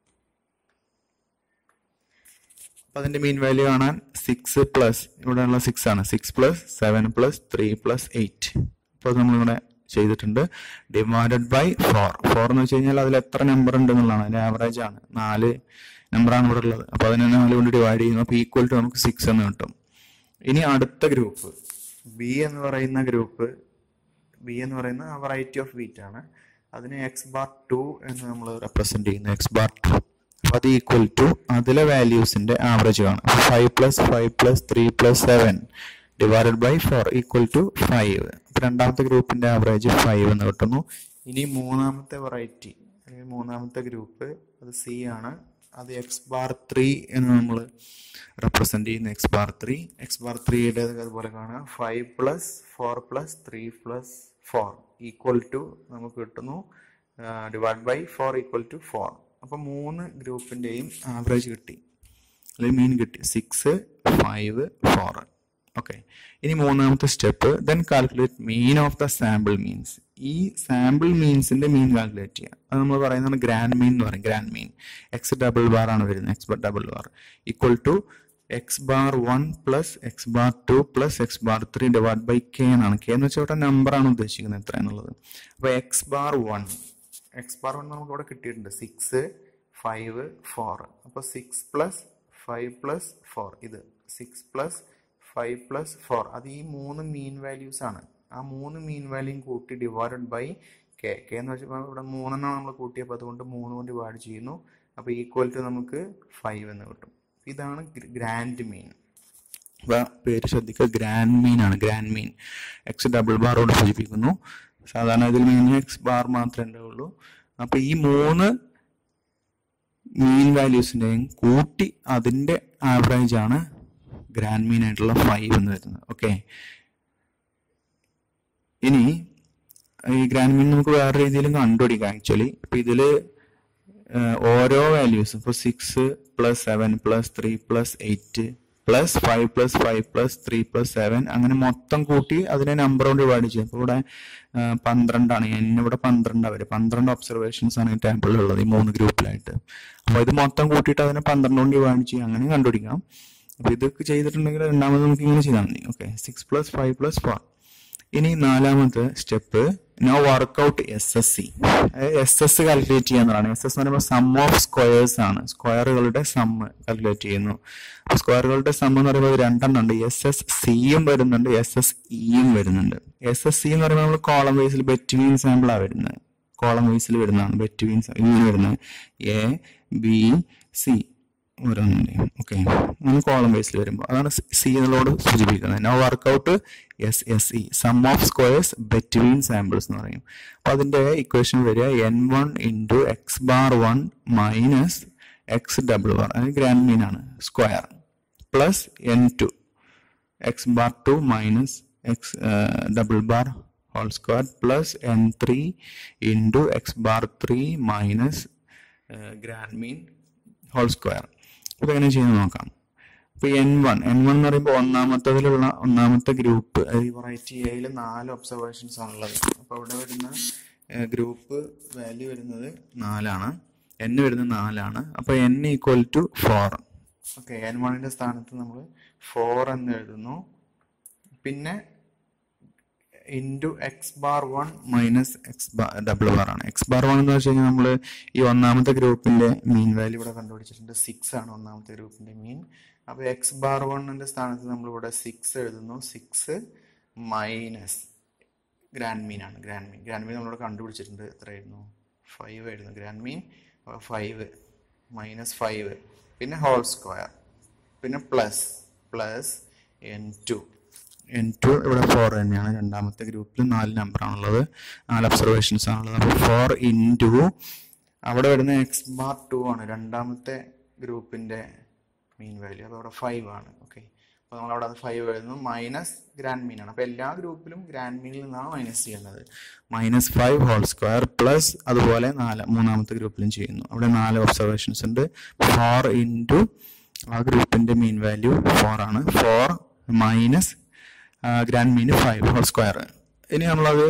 അപ്പം അതിൻ്റെ മീൻ വാല്യൂ കാണാൻ 6 പ്ലസ് ഇവിടെയുള്ള 6 ആണ്. 6 പ്ലസ് 7 പ്ലസ് 3 പ്ലസ് 8. അപ്പോൾ നമ്മളിവിടെ ചെയ്തിട്ടുണ്ട്. ഡിവൈഡഡ് ബൈ 4 എന്ന് വെച്ച് കഴിഞ്ഞാൽ അതിൽ എത്ര നമ്പർ ഉണ്ട് എന്നുള്ളതാണ്. അതിൻ്റെ ആവറേജ് ആണ്. 4 നമ്പറാണ് ഇവിടെ ഉള്ളത്. അപ്പോൾ അതിനെ 4 കൊണ്ട് ഡിവൈഡ് ചെയ്യുന്നു. അപ്പോൾ ഈക്വൽ ടു നമുക്ക് 6 എന്ന് കിട്ടും. ഇനി അടുത്ത ഗ്രൂപ്പ് B എന്ന് പറയുന്ന ആ വെറൈറ്റി ഓഫ് വീറ്റ് ആണ്. അതിന് X⁻2 എന്ന് നമ്മൾ റെപ്രസെന്റ് ചെയ്യുന്നു. X⁻2. അപ്പോൾ അത് ഈക്വൽ ടു അതിലെ വാല്യൂസിന്റെ ആവറേജ് കാണാം. 5 plus 5 plus 3 plus 7 divided by 4 equal to 5. അപ്പോൾ രണ്ടാമത്തെ ഗ്രൂപ്പിന്റെ ആവറേജ് 5 എന്ന് കിട്ടുന്നു. ഇനി മൂന്നാമത്തെ വെറൈറ്റി അല്ലെങ്കിൽ മൂന്നാമത്തെ ഗ്രൂപ്പ് അത് C ആണ്. അത് X⁻3 എന്ന് നമ്മൾ റെപ്രസെന്റ് ചെയ്യുന്ന X⁻3യുടെ അതുപോലെ കാണുക. 5 plus 4 plus 3 plus 4 equal to നമുക്ക് കിട്ടുന്നു ഡിവൈഡ് ബൈ 4 ഈക്വൽ ടു 4. അപ്പോൾ 3 ഗ്രൂപ്പിൻ്റെയും ആവറേജ് കിട്ടി, അല്ലെങ്കിൽ മീൻ കിട്ടി. 6 5 4. ഓക്കെ, ഇനി മൂന്നാമത്തെ step, then calculate mean of the sample means. ഈ സാമ്പിൾ മീൻസിന്റെ മീൻ കാൽക്കുലേറ്റ് ചെയ്യുക. അത് നമ്മൾ പറയുന്നതാണ് ഗ്രാൻഡ് മീൻ എന്ന് പറയും. ഗ്രാൻഡ് മീൻ X⁻ ആണ് വരുന്നത്. X⁻ equal to X⁻1 plus X⁻2 plus X⁻3 divide by K എന്നാണ്. K എന്ന് വെച്ചാൽ ഇവിടെ നമ്പറാണ് ഉദ്ദേശിക്കുന്നത് എത്ര എന്നുള്ളത്. അപ്പോൾ X⁻1 നമുക്ക് ഇവിടെ കിട്ടിയിട്ടുണ്ട് 6 5 4. അപ്പോൾ 6 പ്ലസ് 5 പ്ലസ് 4 ഇത് 6 പ്ലസ് 5 പ്ലസ് 4 അത് ഈ 3 മീൻ വാല്യൂസ് ആണ്. ആ 3 മീൻ വാല്യൂയും കൂട്ടി ഡിവൈഡഡ് ബൈ K എന്ന് വെച്ചപ്പോൾ ഇവിടെ 3 നമ്മൾ കൂട്ടിയപ്പോൾ അതുകൊണ്ട് 3 കൊണ്ട് ഡിവൈഡ് ചെയ്യുന്നു. അപ്പോൾ ഈക്വൽ ടു നമുക്ക് 5 എന്ന് കിട്ടും. ഇതാണ് ഗ്രാൻഡ് മീൻ. അപ്പോൾ പേര് ശ്രദ്ധിക്കുക, ഗ്രാൻഡ് മീൻ ആണ്. ഗ്രാൻഡ് മീൻ എക്സ് ഡബിൾ ബാറോട് സൂചിപ്പിക്കുന്നു. സാധാരണ ഇതിൽ മീൻ എക്സ് ബാർ മാത്രമേ ഉണ്ടാവുള്ളൂ. അപ്പോൾ ഈ 3 മീൻ വാല്യൂസിൻ്റെയും കൂട്ടി അതിൻ്റെ ആവറേജ് ആണ് ഗ്രാൻഡ് മീൻ ആയിട്ടുള്ള 5 എന്ന് വരുന്നത്. ഓക്കെ, ഇനി ഈ ഗ്രാൻഡ് മീൻ നമുക്ക് വേറെ രീതിയിലും കണ്ടുപിടിക്കാം ആക്ച്വലി. ഇപ്പം ഇതിൽ ഓരോ വാല്യൂസും ഇപ്പോൾ 6 + 7 + 3 + 8 + 5 + 5 + 3 + 7 അങ്ങനെ മൊത്തം കൂട്ടി അതിനെ നമ്പർ കൊണ്ട് ഡിവൈഡ് ചെയ്യും. അപ്പോൾ ഇവിടെ 12 ഇവിടെ 12 ഒബ്സർവേഷൻസ് ആണ് ഈ ടേബിളിൽ ഉള്ളത്, ഈ 3 ഗ്രൂപ്പിലായിട്ട്. അപ്പോൾ ഇത് മൊത്തം കൂട്ടിയിട്ട് അതിനെ 12 കൊണ്ട് ഡിവൈഡ് ചെയ്യും, അങ്ങനെ കണ്ടുപിടിക്കാം. അപ്പോൾ ഇതൊക്കെ ചെയ്തിട്ടുണ്ടെങ്കിൽ രണ്ടാമത് നമുക്ക് ഇങ്ങനെ ചെയ്താൽ മതി. ഓക്കെ, 6 + 5 + 4. ഇനി 4ാമത്തെ step, now work out SSC. SS calculate ചെയ്യാന്നതാണ്. SS എന്ന് പറയുമ്പോൾ സം ഓഫ് സ്ക്വയേഴ്സ് ആണ്, സ്ക്വയറുകളുടെ സം കാൽക്കുലേറ്റ് ചെയ്യുന്നു. അപ്പോൾ സ്ക്വയറുകളുടെ സം എന്ന് പറയുമ്പോൾ 2 ഉണ്ട്. SSCയും വരുന്നുണ്ട്, SSEയും വരുന്നുണ്ട്. SSC എന്ന് പറയുമ്പോൾ നമ്മൾ കോളം വൈസിൽ ബെറ്റ്വീൻ സാമ്പിളാണ് വരുന്നത്, കോളം വൈസിൽ വരുന്നതാണ് ബെറ്റ്വീൻ ഇങ്ങനെ വരുന്നത്. ABC ഓരോന്നിൻ്റെയും. ഓക്കെ, അങ്ങനെ കോളം ബേസിൽ വരുമ്പോൾ അതാണ് സി എന്നുള്ളതോട് സൂചിപ്പിക്കുന്നത്. Now work out SSE, sum of squares between samples എന്ന് പറയും. അപ്പോൾ അതിൻ്റെ ഇക്വേഷൻ വരിക N1 × X⁻1 - X⁻⁻, അത് ഗ്രാൻഡ് മീൻ ആണ്, square, plus N2 X⁻2 - X⁻⁻ whole square plus N3 × X⁻3 - grand mean whole square. അപ്പോൾ എങ്ങനെ ചെയ്യുന്നത് നോക്കാം. അപ്പോൾ N1 എന്ന് പറയുമ്പോൾ ഒന്നാമത്തെ ഗ്രൂപ്പ്, ഈ വെറൈറ്റി എയിൽ 4 ഒബ്സർവേഷൻസ് ആണുള്ളത്. അപ്പോൾ അവിടെ വരുന്ന ഗ്രൂപ്പ് വാല്യൂ വരുന്നത് 4 ആണ്, N വരുന്നത് 4 ആണ്. അപ്പോൾ N = 4. ഓക്കെ, N1ൻ്റെ സ്ഥാനത്ത് നമ്മൾ 4 എന്ന് എഴുതുന്നു. പിന്നെ ഇൻറ്റു X⁻1 - X⁻⁻ ആണ്. X⁻1 എന്ന് വെച്ച് കഴിഞ്ഞാൽ നമ്മൾ ഈ ഒന്നാമത്തെ ഗ്രൂപ്പിന്റെ മീൻ വാല്യൂ ഇവിടെ കണ്ടുപിടിച്ചിട്ടുണ്ട്. 6 ആണ് ഒന്നാമത്തെ ഗ്രൂപ്പിന്റെ മീൻ. അപ്പോൾ X⁻1ന്റെ സ്ഥാനത്ത് നമ്മൾ ഇവിടെ 6 എഴുതുന്നു. 6 മൈനസ് ഗ്രാൻഡ് മീൻ ആണ്. ഗ്രാൻഡ് മീൻ നമ്മളിവിടെ കണ്ടുപിടിച്ചിട്ടുണ്ട്. എത്രയായിരുന്നു? 5 ആയിരുന്നു ഗ്രാൻഡ് മീൻ. 5 - 5 പിന്നെ ഹോൾ സ്ക്വയർ പിന്നെ പ്ലസ് N2 ഇവിടെ 4 തന്നെയാണ്. രണ്ടാമത്തെ ഗ്രൂപ്പിൽ 4 നമ്പറാണുള്ളത്, 4 ഒബ്സർവേഷൻസ് ആണുള്ളത്. അപ്പോൾ 4 × അവിടെ വരുന്ന X⁻2 ആണ് രണ്ടാമത്തെ ഗ്രൂപ്പിന്റെ മീൻ വാല്യൂ. അപ്പോൾ അവിടെ 5 ആണ്. ഓക്കെ, അപ്പോൾ നമ്മളവിടെ 5 എഴുതുന്നു. മൈനസ് ഗ്രാൻഡ് മീൻ ആണ്. അപ്പോൾ എല്ലാ ഗ്രൂപ്പിലും ഗ്രാൻഡ് മീനിൽ നിന്നാണ് മൈനസ് ചെയ്യുന്നത്. -5 ഹോൾ സ്ക്വയർ പ്ലസ് അതുപോലെ മൂന്നാമത്തെ ഗ്രൂപ്പിലും ചെയ്യുന്നു. അവിടെ 4 ഒബ്സർവേഷൻസ് ഉണ്ട്. 4 × ആ ഗ്രൂപ്പിന്റെ മീൻ വാല്യൂ 4 ആണ്. 4 minus grand mean 5 whole square. ഇനി നമ്മളത്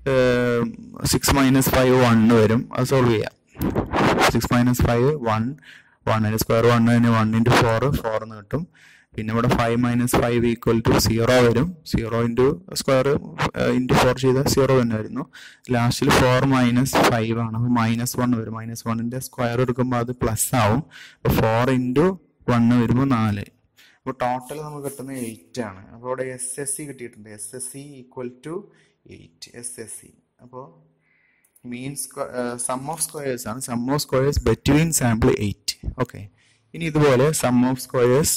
6 - 5 1 വരും, അത് സോൾവ് ചെയ്യാം. 6 - 5 1 അതിൻ്റെ സ്ക്വയർ 1 തന്നെ, 1 × 4 എന്ന് കിട്ടും. പിന്നെ ഇവിടെ 5 - 5 = 0 വരും. 0 × സ്ക്വയർ × 4 ചെയ്താൽ 0 തന്നെ വരുന്നു. ലാസ്റ്റിൽ 4 - 5 ആണ്, അപ്പോൾ -1 വരും. -1ൻ്റെ സ്ക്വയർ എടുക്കുമ്പോൾ അത് പ്ലസ് ആവും. അപ്പോൾ 4 × 1 വരുമ്പോൾ 4. അപ്പോൾ ടോട്ടൽ നമുക്ക് കിട്ടുന്നത് 8 ആണ്. അപ്പോൾ ഇവിടെ SSE കിട്ടിയിട്ടുണ്ട്. SSE = 8. SSE അപ്പോൾ മീൻ സം ഓഫ് സ്ക്വയേഴ്സ് ആണ്. Sum of squares between sample 8. Okay, ഇനി ഇതുപോലെ sum of squares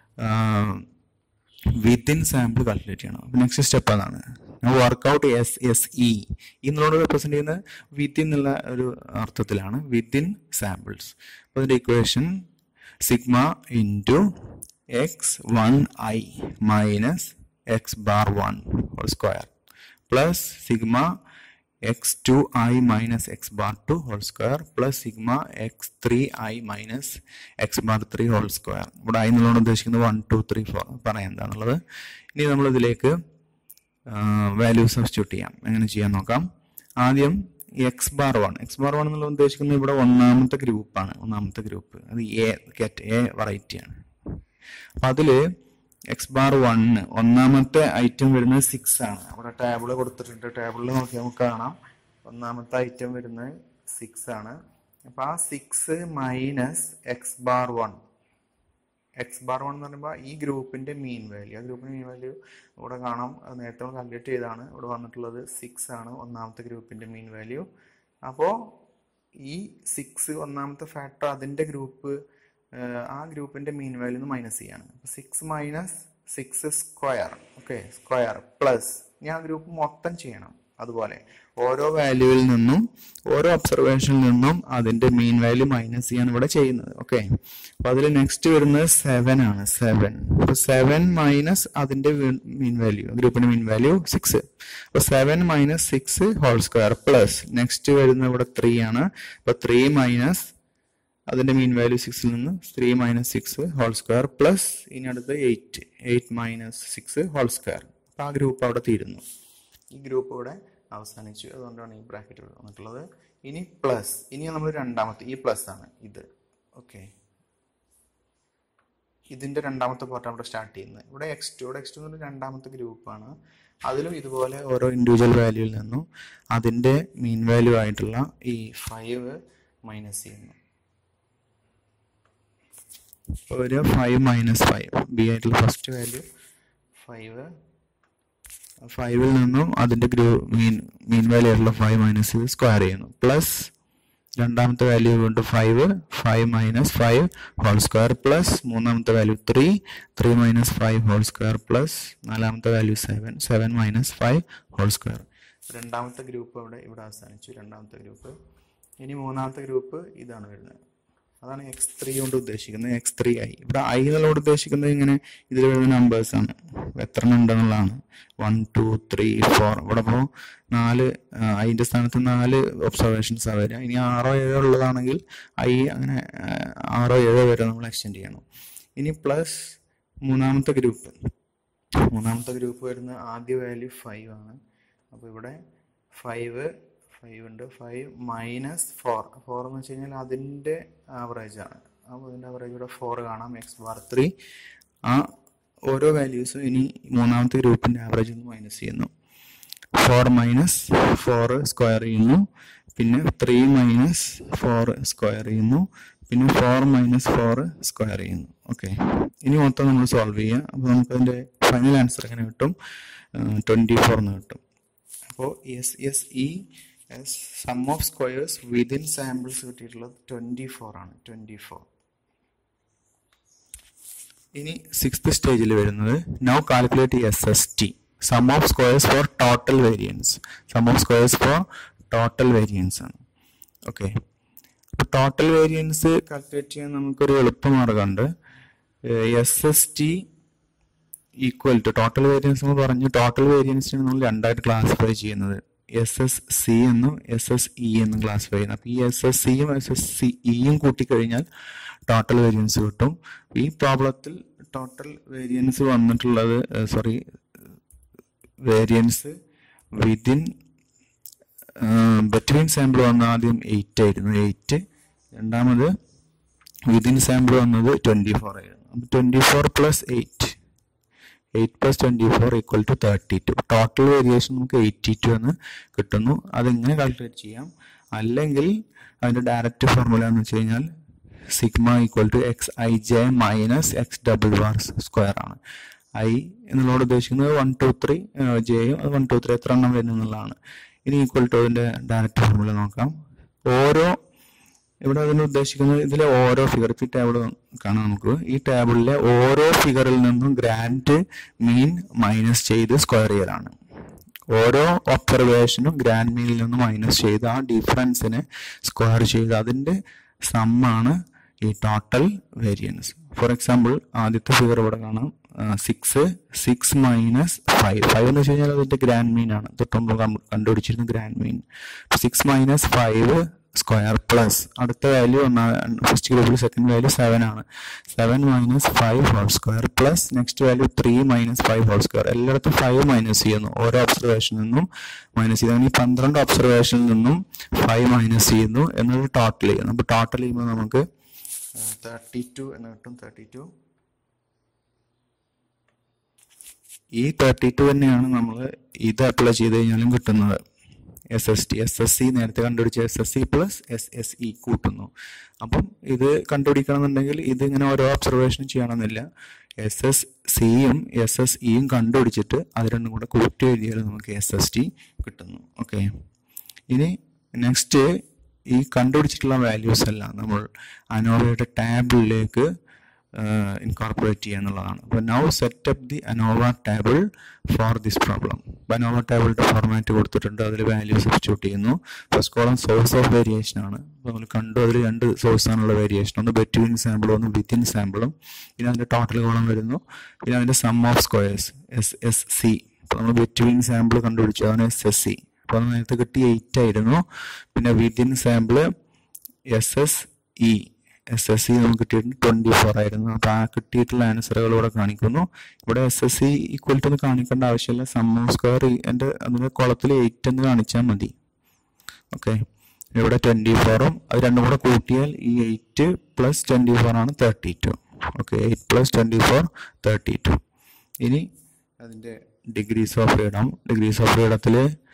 within sample calculate ചെയ്യണം. അപ്പോൾ നെക്സ്റ്റ് സ്റ്റെപ്പ് അതാണ്. വർക്ക്ഔട്ട് SSE എന്നുള്ളത് റെപ്രസെന്റ് ചെയ്യുന്നത് വിത്തിൻ എന്നുള്ള ഒരു അർത്ഥത്തിലാണ്, വിത്തിൻ സാമ്പിൾസ്. അപ്പോൾ അതിൻ്റെ equation sigma × X1i - X⁻1 whole square plus sigma X2i - X⁻2 whole square plus sigma X3i - X⁻3 whole square. ഇവിടെ i എന്നുള്ളത് ഉദ്ദേശിക്കുന്നത് 1 2 3 4 പറയാം എന്താണുള്ളത്. ഇനി നമ്മൾ ഇതിലേക്ക് വാല്യൂ സബ്സ്റ്റിറ്റ്യൂട്ട് ചെയ്യാം. എങ്ങനെ ചെയ്യാൻ നോക്കാം. ആദ്യം X⁻1 എന്നുള്ളത് ഉദ്ദേശിക്കുന്നത് ഇവിടെ ഒന്നാമത്തെ ഗ്രൂപ്പാണ്. ഒന്നാമത്തെ ഗ്രൂപ്പ് അത് A വെറൈറ്റിയാണ്. അപ്പം അതിൽ X⁻1 ഒന്നാമത്തെ ഐറ്റം വരുന്നത് 6 ആണ്. അവിടെ ടേബിൾ കൊടുത്തിട്ടുണ്ട്. ടേബിളിൽ നോക്കിയാൽ നമുക്ക് കാണാം ഒന്നാമത്തെ ഐറ്റം വരുന്നത് 6 ആണ്. അപ്പം ആ 6 മൈനസ് X⁻1 എന്ന് പറയുമ്പോൾ ഈ ഗ്രൂപ്പിന്റെ മീൻ വാല്യൂ. ആ ഗ്രൂപ്പിന്റെ മീൻ വാല്യൂ ഇവിടെ കാണാം. അത് നേരത്തെ നമ്മൾ കാൽക്കുലേറ്റ് ചെയ്താണ്. ഇവിടെ വന്നിട്ടുള്ളത് 6 ആണ് ഒന്നാമത്തെ ഗ്രൂപ്പിന്റെ മീൻ വാല്യൂ. അപ്പോൾ ഈ 6 ഒന്നാമത്തെ ഫാക്ടർ അതിന്റെ ഗ്രൂപ്പ് ആ ഗ്രൂപ്പിന്റെ മീൻ വാല്യൂ മൈനസ് ചെയ്യാണ്. 6 - 6 സ്ക്വയർ. ഓക്കെ, സ്ക്വയർ പ്ലസ് ഞാൻ ഗ്രൂപ്പ് മൊത്തം ചെയ്യണം. അതുപോലെ ഓരോ വാല്യൂവിൽ നിന്നും ഓരോ ഒബ്സർവേഷനിൽ നിന്നും അതിന്റെ മീൻ വാല്യൂ മൈനസ് ചെയ്യാണ് ഇവിടെ ചെയ്യുന്നത്. ഓക്കെ, അപ്പൊ അതിൽ നെക്സ്റ്റ് വരുന്നത് 7 ആണ്. 7 അപ്പൊ 7 മൈനസ് അതിന്റെ മീൻ വാല്യൂ, ഗ്രൂപ്പിന്റെ മീൻ വാല്യൂ 6. അപ്പൊ 7 minus 6 whole square plus next വരുന്നത് ഇവിടെ 3 ആണ്. അപ്പൊ 3 മൈനസ് അതിന്റെ മീൻ വാല്യൂ 6ൽ നിന്ന് 3 മൈനസ് 6 ഹോൾ സ്ക്വയർ പ്ലസ് ഇനി അടുത്ത് 8 മൈനസ് 6 ഹോൾ സ്ക്വയർ. അപ്പൊ ആ ഗ്രൂപ്പ് അവിടെ തീരുന്നു. ഈ ഗ്രൂപ്പ് ഇവിടെ അവസാനിച്ചു. അതുകൊണ്ടാണ് ഈ ബ്രാക്കറ്റ് വന്നിട്ടുള്ളത്. ഇനി പ്ലസ്, ഇനി നമ്മൾ രണ്ടാമത്തെ ഈ പ്ലസ് ആണ് ഇത്. ഓക്കെ, ഇതിന്റെ രണ്ടാമത്തെ പാർട്ടാണ് ഇവിടെ സ്റ്റാർട്ട് ചെയ്യുന്നത്. ഇവിടെ x2 എന്ന് രണ്ടാമത്തെ ഗ്രൂപ്പാണ്. അതിലും ഇതുപോലെ ഓരോ ഇൻഡിവിജ്വൽ വാല്യൂവിൽ നിന്നും അതിന്റെ മീൻ വാല്യൂ ആയിട്ടുള്ള ഈ 5 മൈനസ് ചെയ്യുന്നു. ഒരു 5 മൈനസ് 5 ബി ആയിട്ടുള്ള ഫസ്റ്റ് വാല്യൂ 5ൽ നിന്നും അതിന്റെ മീൻ വാല്യൂ ആയിട്ടുള്ള 5 മൈനസ് സ്ക്വയർ ചെയ്യുന്നു. പ്ലസ് രണ്ടാമത്തെ വാല്യൂ കൊണ്ട് 5 മൈനസ് 5 ഹോൾ സ്ക്വയർ പ്ലസ് മൂന്നാമത്തെ value 3 minus 5 whole square plus നാലാമത്തെ വാല്യൂ 7 മൈനസ് 5 ഹോൾ സ്ക്വയർ. രണ്ടാമത്തെ ഗ്രൂപ്പ് ഇവിടെ അവസാനിച്ചു. രണ്ടാമത്തെ ഗ്രൂപ്പ്. ഇനി മൂന്നാമത്തെ ഗ്രൂപ്പ് ഇതാണ് വരുന്നത്. അതാണ് x3 കൊണ്ട് ഉദ്ദേശിക്കുന്നത്. x3i. ഇവിടെ i എന്നുള്ളത് ഉദ്ദേശിക്കുന്നത് ഇങ്ങനെ ഇതിൽ വരുന്ന നമ്പേഴ്സ് ആണ്, എത്ര ഉണ്ടെന്നുള്ളതാണ്. 1 2 3 4. ഇവിടെ ഇപ്പോൾ 4 അതിന്റെ സ്ഥാനത്ത് 4 ഒബ്സർവേഷൻസ് വരിക. ഇനി 6 7 ഉള്ളതാണെങ്കിൽ i അങ്ങനെ 6 7 വരെ നമ്മൾ എക്സ്റ്റെൻഡ് ചെയ്യണം. ഇനി പ്ലസ് മൂന്നാമത്തെ ഗ്രൂപ്പ് വരുന്ന ആദ്യ വാല്യൂ 5 ആണ്. അപ്പോൾ ഇവിടെ 5 ഉണ്ട്. 5 മൈനസ് 4 എന്ന് വെച്ച് കഴിഞ്ഞാൽ അതിൻ്റെ ആവറേജ് ആണ്. അപ്പോൾ അതിൻ്റെ ആവറേജ് ഇവിടെ 4 കാണാം. x⁻3. ആ ഓരോ വാല്യൂസും ഇനി മൂന്നാമത്തെ ഗ്രൂപ്പിൻ്റെ ആവറേജ് ഒന്ന് മൈനസ് ചെയ്യുന്നു. 4 മൈനസ് 4 സ്ക്വയർ ചെയ്യുന്നു. പിന്നെ 3 മൈനസ് 4 സ്ക്വയർ ചെയ്യുന്നു. പിന്നെ 4 മൈനസ് 4 സ്ക്വയർ ചെയ്യുന്നു. ഓക്കെ, ഇനി മൊത്തം നമ്മൾ സോൾവ് ചെയ്യുക. അപ്പോൾ നമുക്കതിൻ്റെ ഫൈനൽ ആൻസർ എങ്ങനെ കിട്ടും? 24 എന്ന് കിട്ടും. അപ്പോൾ SSE sum of squares within samples കിട്ടിയിട്ടുള്ളത് 24 ആണ്. 24. ഇനി 6th സ്റ്റേജിൽ വരുന്നത് now calculate SST, sum of squares for total variance. Sum of squares for total variance ആണ്. ഓക്കെ, അപ്പോൾ ടോട്ടൽ വേരിയൻസ് കാൽക്കുലേറ്റ് ചെയ്യാൻ നമുക്കൊരു എളുപ്പമാർഗമുണ്ട്. SST equal to total variance എന്ന് പറഞ്ഞു. ടോട്ടൽ വേരിയൻസിനെ നമ്മൾ രണ്ടായിട്ട് ക്ലാസിഫൈ ചെയ്യുന്നത്. SSC എന്നും SSE എന്നും ക്ലാസിഫൈ ചെയ്യുന്നത്. അപ്പോൾ ഈ SSCയും SSCEയും കൂട്ടിക്കഴിഞ്ഞാൽ ടോട്ടൽ വേരിയൻസ് കിട്ടും. ഈ പ്രോബ്ലത്തിൽ ടോട്ടൽ വേരിയൻസ് വന്നിട്ടുള്ളത് വേരിയൻസ് വിതിൻ ബിറ്റ്വീൻ സാമ്പിൾ വന്ന ആദ്യം 8 ആയിരുന്നു. 8. രണ്ടാമത് വിതിൻ സാമ്പിൾ വന്നത് 24 ആയിരുന്നു. അപ്പോൾ 24 plus 8 plus 24 equal to 32. Total variation നമുക്ക് 82 എന്ന് കിട്ടുന്നു. അതെങ്ങനെ കാൽക്കുലേറ്റ് ചെയ്യാം? അല്ലെങ്കിൽ അതിൻ്റെ ഡയറക്റ്റ് ഫോർമുല എന്ന് വെച്ച് കഴിഞ്ഞാൽ sigma equal to XIJ minus X⁻⁻ square ആണ്. I എന്നുള്ളതോട് ഉദ്ദേശിക്കുന്നത് 1 2 3 ജെയും 1 2 3 എത്ര എണ്ണം വരുന്നു എന്നുള്ളതാണ്. ഇനി ഈക്വൽ ടു അതിൻ്റെ ഡയറക്റ്റ് ഫോർമുല നോക്കാം. ഇവിടെ അതിന് ഉദ്ദേശിക്കുന്നത് ഇതിലെ ഓരോ ഫിഗർ, ഈ ടേബിൾ കാണാം നമുക്ക്. ഈ ടേബിളിലെ ഓരോ ഫിഗറിൽ നിന്നും ഗ്രാൻഡ് മീൻ മൈനസ് ചെയ്ത് സ്ക്വയർ ചെയ്യലാണ്. ഓരോ ഒബ്സർവേഷനും ഗ്രാൻഡ് മീനിൽ നിന്ന് മൈനസ് ചെയ്ത് ആ ഡിഫറൻസിനെ സ്ക്വയർ ചെയ്ത് അതിൻ്റെ സമ്മാണ് ഈ ടോട്ടൽ വേരിയൻസ്. ഫോർ എക്സാമ്പിൾ ആദ്യത്തെ ഫിഗർ ഇവിടെ കാണാം. 6 മൈനസ് 5 എന്ന് വെച്ച് കഴിഞ്ഞാൽ അതിൻ്റെ ഗ്രാൻഡ് മീൻ ആണ്. തൊട്ടുമ്പോൾ കണ്ടുപിടിച്ചിരുന്ന grand mean. 6 minus 5 square plus അടുത്ത വാല്യൂ ഫസ്റ്റ് ഗ്രൂപ്പിൽ സെക്കൻഡ് വാല്യൂ 7 ആണ്. 7 minus 5 whole square plus next value 3 minus 5 whole square. എല്ലായിടത്തും 5 മൈനസ് ചെയ്യുന്നു. ഓരോ ഒബ്സർവേഷനിൽ നിന്നും മൈനസ് ചെയ്ത് ഈ 12 ഒബ്സർവേഷനിൽ നിന്നും 5 മൈനസ് ചെയ്യുന്നു എന്നിട്ട് ടോട്ടൽ ചെയ്യുന്നു. അപ്പോൾ ടോട്ടൽ ചെയ്യുമ്പോൾ നമുക്ക് 32 എന്ന് കിട്ടും. 32. ഈ 32 തന്നെയാണ് നമ്മൾ ഇത് അപ്ലൈ ചെയ്ത് കഴിഞ്ഞാലും കിട്ടുന്നത്. SSC നേരത്തെ കണ്ടുപിടിച്ച SSC പ്ലസ് SSE കൂട്ടുന്നു. അപ്പം ഇത് കണ്ടുപിടിക്കണമെന്നുണ്ടെങ്കിൽ ഇത് ഇങ്ങനെ ഓരോ ഒബ്സർവേഷൻ ചെയ്യണമെന്നില്ല. SSCയും SSEയും കണ്ടുപിടിച്ചിട്ട് അത് രണ്ടും കൂടെ കൂട്ടി എഴുതിയാൽ നമുക്ക് SST കിട്ടുന്നു. ഓക്കെ, ഇനി നെക്സ്റ്റ് ഈ കണ്ടുപിടിച്ചിട്ടുള്ള വാല്യൂസ് എല്ലാം നമ്മൾ അനോവയുടെ ടാബിളിലേക്ക് ഇൻകോർപ്പറേറ്റ് ചെയ്യുക എന്നുള്ളതാണ്. അപ്പോൾ now set up the ANOVA table for this problem. അപ്പോൾ ANOVA ടേബിളിൻ്റെ ഫോർമാറ്റ് കൊടുത്തിട്ടുണ്ട്, അതിൽ വാല്യൂ സബ്സ്റ്റിറ്റ്യൂട്ട് ചെയ്യുന്നു. First column source of variation ആണ്. അപ്പോൾ നമ്മൾ കണ്ടു അതിൽ രണ്ട് സോഴ്സാണുള്ള വേരിയേഷൻ, ഒന്ന് ബിറ്റ്വീൻ സാമ്പിളും ഒന്ന് വിത്തിൻ സാമ്പിളും. പിന്നെ അതിൻ്റെ ടോട്ടൽ കോളം വരുന്നു, പിന്നെ അതിൻ്റെ സം ഓഫ് സ്ക്വയേഴ്സ് SSC. അപ്പോൾ നമ്മൾ ബിറ്റ്വീൻ സാമ്പിൾ കണ്ടുപിടിച്ചു, അതാണ് SSC. അപ്പോൾ അത് നേരത്തെ കിട്ടി 8 ആയിരുന്നു. പിന്നെ വിത്തിൻ സാമ്പിൾ SSE നമുക്ക് കിട്ടിയിട്ട് 24 ആയിരുന്നു. അപ്പോൾ ആ കിട്ടിയിട്ടുള്ള ആൻസറുകൾ ഇവിടെ കാണിക്കുന്നു. ഇവിടെ SSE ഈക്വൽ ടു കാണിക്കേണ്ട ആവശ്യമില്ല, സം ഓഫ് സ്ക്വയർ അതിൻ്റെ കുളത്തിൽ 8 എന്ന് കാണിച്ചാൽ മതി. ഓക്കെ, ഇവിടെ 24ഉം അത് രണ്ടും കൂടെ കൂട്ടിയാൽ ഈ 8 + 24 ആണ് 32. ഓക്കെ, 8 + 24 32. ഇനി അതിൻ്റെ ഡിഗ്രീസ് ഓഫ് ഫ്രീഡത്തിൽ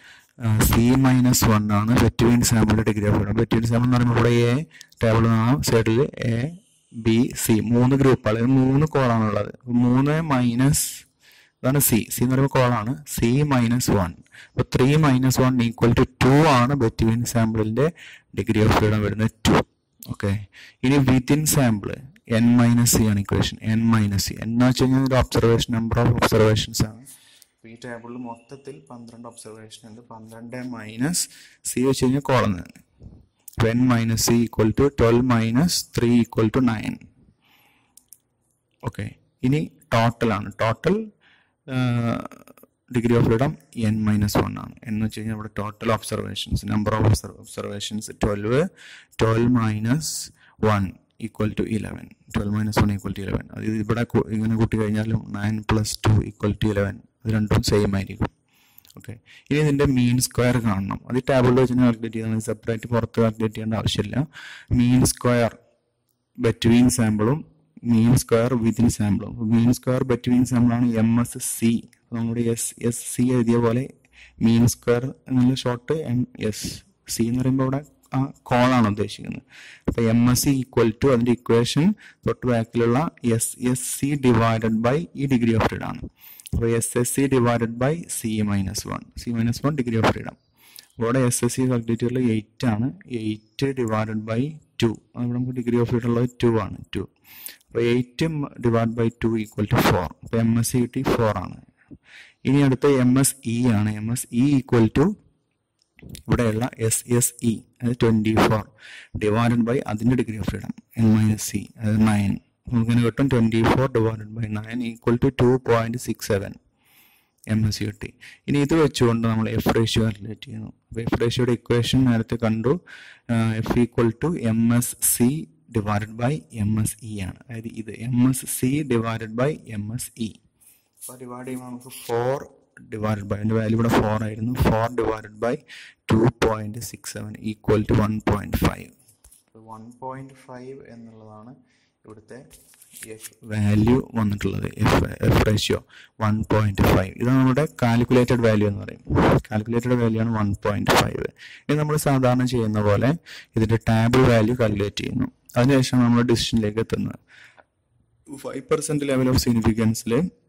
C-1 ആണ് ബിറ്റ്വീൻ സാമ്പിളിൻ്റെ degree of freedom. Between sample എന്ന് പറയുമ്പോൾ ഇവിടെ A ടേബിൾ സൈഡിൽ A-B-C 3 ഗ്രൂപ്പുകൾ, 3 കോളാണുള്ളത്. 3 മൈനസ് ഇതാണ് C എന്ന് പറയുമ്പോൾ കോളാണ്, C-1. അപ്പോൾ 3 - 1 = 2 ആണ് ബിറ്റ്വീൻ സാമ്പിളിൻ്റെ ഡിഗ്രി ഓഫ് ഫ്രീഡം വരുന്നത് 2. ഓക്കെ, ഇനി വിത്തിൻ സാമ്പിൾ N-C ആണ് ഇക്വേഷൻ. N-C എന്ന് വെച്ച് കഴിഞ്ഞാൽ ഒരു ഒബ്സർവേഷൻ, നമ്പർ ഓഫ് ഒബ്സർവേഷൻസ് ആണ്. ഈ ടേബിളിൽ മൊത്തത്തിൽ 12 ഒബ്സർവേഷൻ ഉണ്ട്. 12 - C വെച്ച് കഴിഞ്ഞാൽ കോളം തന്നെ. N-C = 12 - 3 = 9. ഓക്കെ, ഇനി ടോട്ടലാണ്. Total degree of freedom N-1 ആണ്. എന്ന് വെച്ച് കഴിഞ്ഞാൽ ഇവിടെ total observations, number of observations 12 - 1 = 11. 12 - 1 = 11. അത് ഇവിടെ ഇങ്ങനെ കൂട്ടി കഴിഞ്ഞാലും 9 + 2 = 11. അത് രണ്ടും സെയിം ആയിരിക്കും. ഓക്കെ, ഇനി ഇതിൻ്റെ മീൻ സ്ക്വയർ കാണണം. അത് ടേബിളിൽ വെച്ച് കാൽക്കുലേറ്റ് ചെയ്താൽ സെപ്പറേറ്റ് പുറത്ത് കാൽക്കുലേറ്റ് ചെയ്യേണ്ട ആവശ്യമില്ല. മീൻ സ്ക്വയർ ബിറ്റ്വീൻ സാമ്പിളും മീൻ സ്ക്വയർ വിത്തിൻ സാമ്പിളും. മീൻ സ്ക്വയർ ബിറ്റ്വീൻ സാമ്പിളാണ് MSC. നമ്മുടെ SSC എഴുതിയ പോലെ മീൻ സ്ക്വയർ എന്നുള്ള ഷോർട്ട് MSC എന്ന് പറയുമ്പോൾ ഇവിടെ ആ കോളാണ് ഉദ്ദേശിക്കുന്നത്. അപ്പോൾ MSC = അതിൻ്റെ ഇക്വേഷൻ തൊട്ട് ബാക്കിലുള്ള SSC ഡിവൈഡഡ് ബൈ ഈ ഡിഗ്രി ഓഫ് ഫ്രീഡം ആണ്. അപ്പോൾ SSC divided by C-1 degree of freedom. ഇവിടെ SSC കാൽക്കുലേറ്റ് ചെയ്തിട്ടുള്ളത് 8 ആണ്. 8 ഡിവൈഡഡ് ബൈ 2, അവിടെ നമുക്ക് ഡിഗ്രി ഓഫ് ഫ്രീഡം ഉള്ളത് 2 ആണ്. 2 അപ്പോൾ 8 ഡിവൈഡ് ബൈ 2 = 4. അപ്പോൾ MSC കിട്ടി 4 ആണ്. ഇനി അടുത്ത MSE ആണ്. MSE = ഇവിടെയുള്ള SSE അത് 24 ഡിവൈഡഡ് ബൈ അതിൻ്റെ ഡിഗ്രി ഓഫ് ഫ്രീഡം N-C അത് 9. നമുക്കിങ്ങനെ കിട്ടും 24 ഡിവൈഡഡ് ബൈ 9 = 2.67 MSE കിട്ടി. ഇനി ഇത് വെച്ചുകൊണ്ട് നമ്മൾ F റേഷ്യോ കാൽക്കുലേറ്റ് ചെയ്യുന്നു. അപ്പോൾ F റേഷ്യോയുടെ ഇക്വേഷൻ നേരത്തെ കണ്ടു. F = MSC divided by MSE ആണ്. അതായത് ഇത് MSC ഡിവൈഡഡ് ബൈ MSE. അപ്പോൾ ഡിവൈഡ് ചെയ്യുമ്പോൾ നമുക്ക് 4 ഡിവൈഡഡ് ബൈ, അതിൻ്റെ വാല്യൂ ഇവിടെ 4 ആയിരുന്നു. 4 ഡിവൈഡഡ് ബൈ 2.67 = 1.5. 1.5 എന്നുള്ളതാണ് ഇവിടുത്തെ എഫ് വാല്യൂ വന്നിട്ടുള്ളത്. F ratio 1.5. ഇതാണ് നമ്മുടെ കാൽക്കുലേറ്റഡ് വാല്യൂ എന്ന് പറയും. കാൽക്കുലേറ്റഡ് വാല്യൂ ആണ് 1.5. ഇത് നമ്മൾ സാധാരണ ചെയ്യുന്ന പോലെ ഇതിൻ്റെ ടേബിൾ വാല്യൂ കാൽക്കുലേറ്റ് ചെയ്യുന്നു. അതിനുശേഷം നമ്മൾ ഡിസിഷനിലേക്ക് എത്തുന്നത്. 5% ലെവൽ ഓഫ് സിഗ്നിഫിക്കൻസിൽ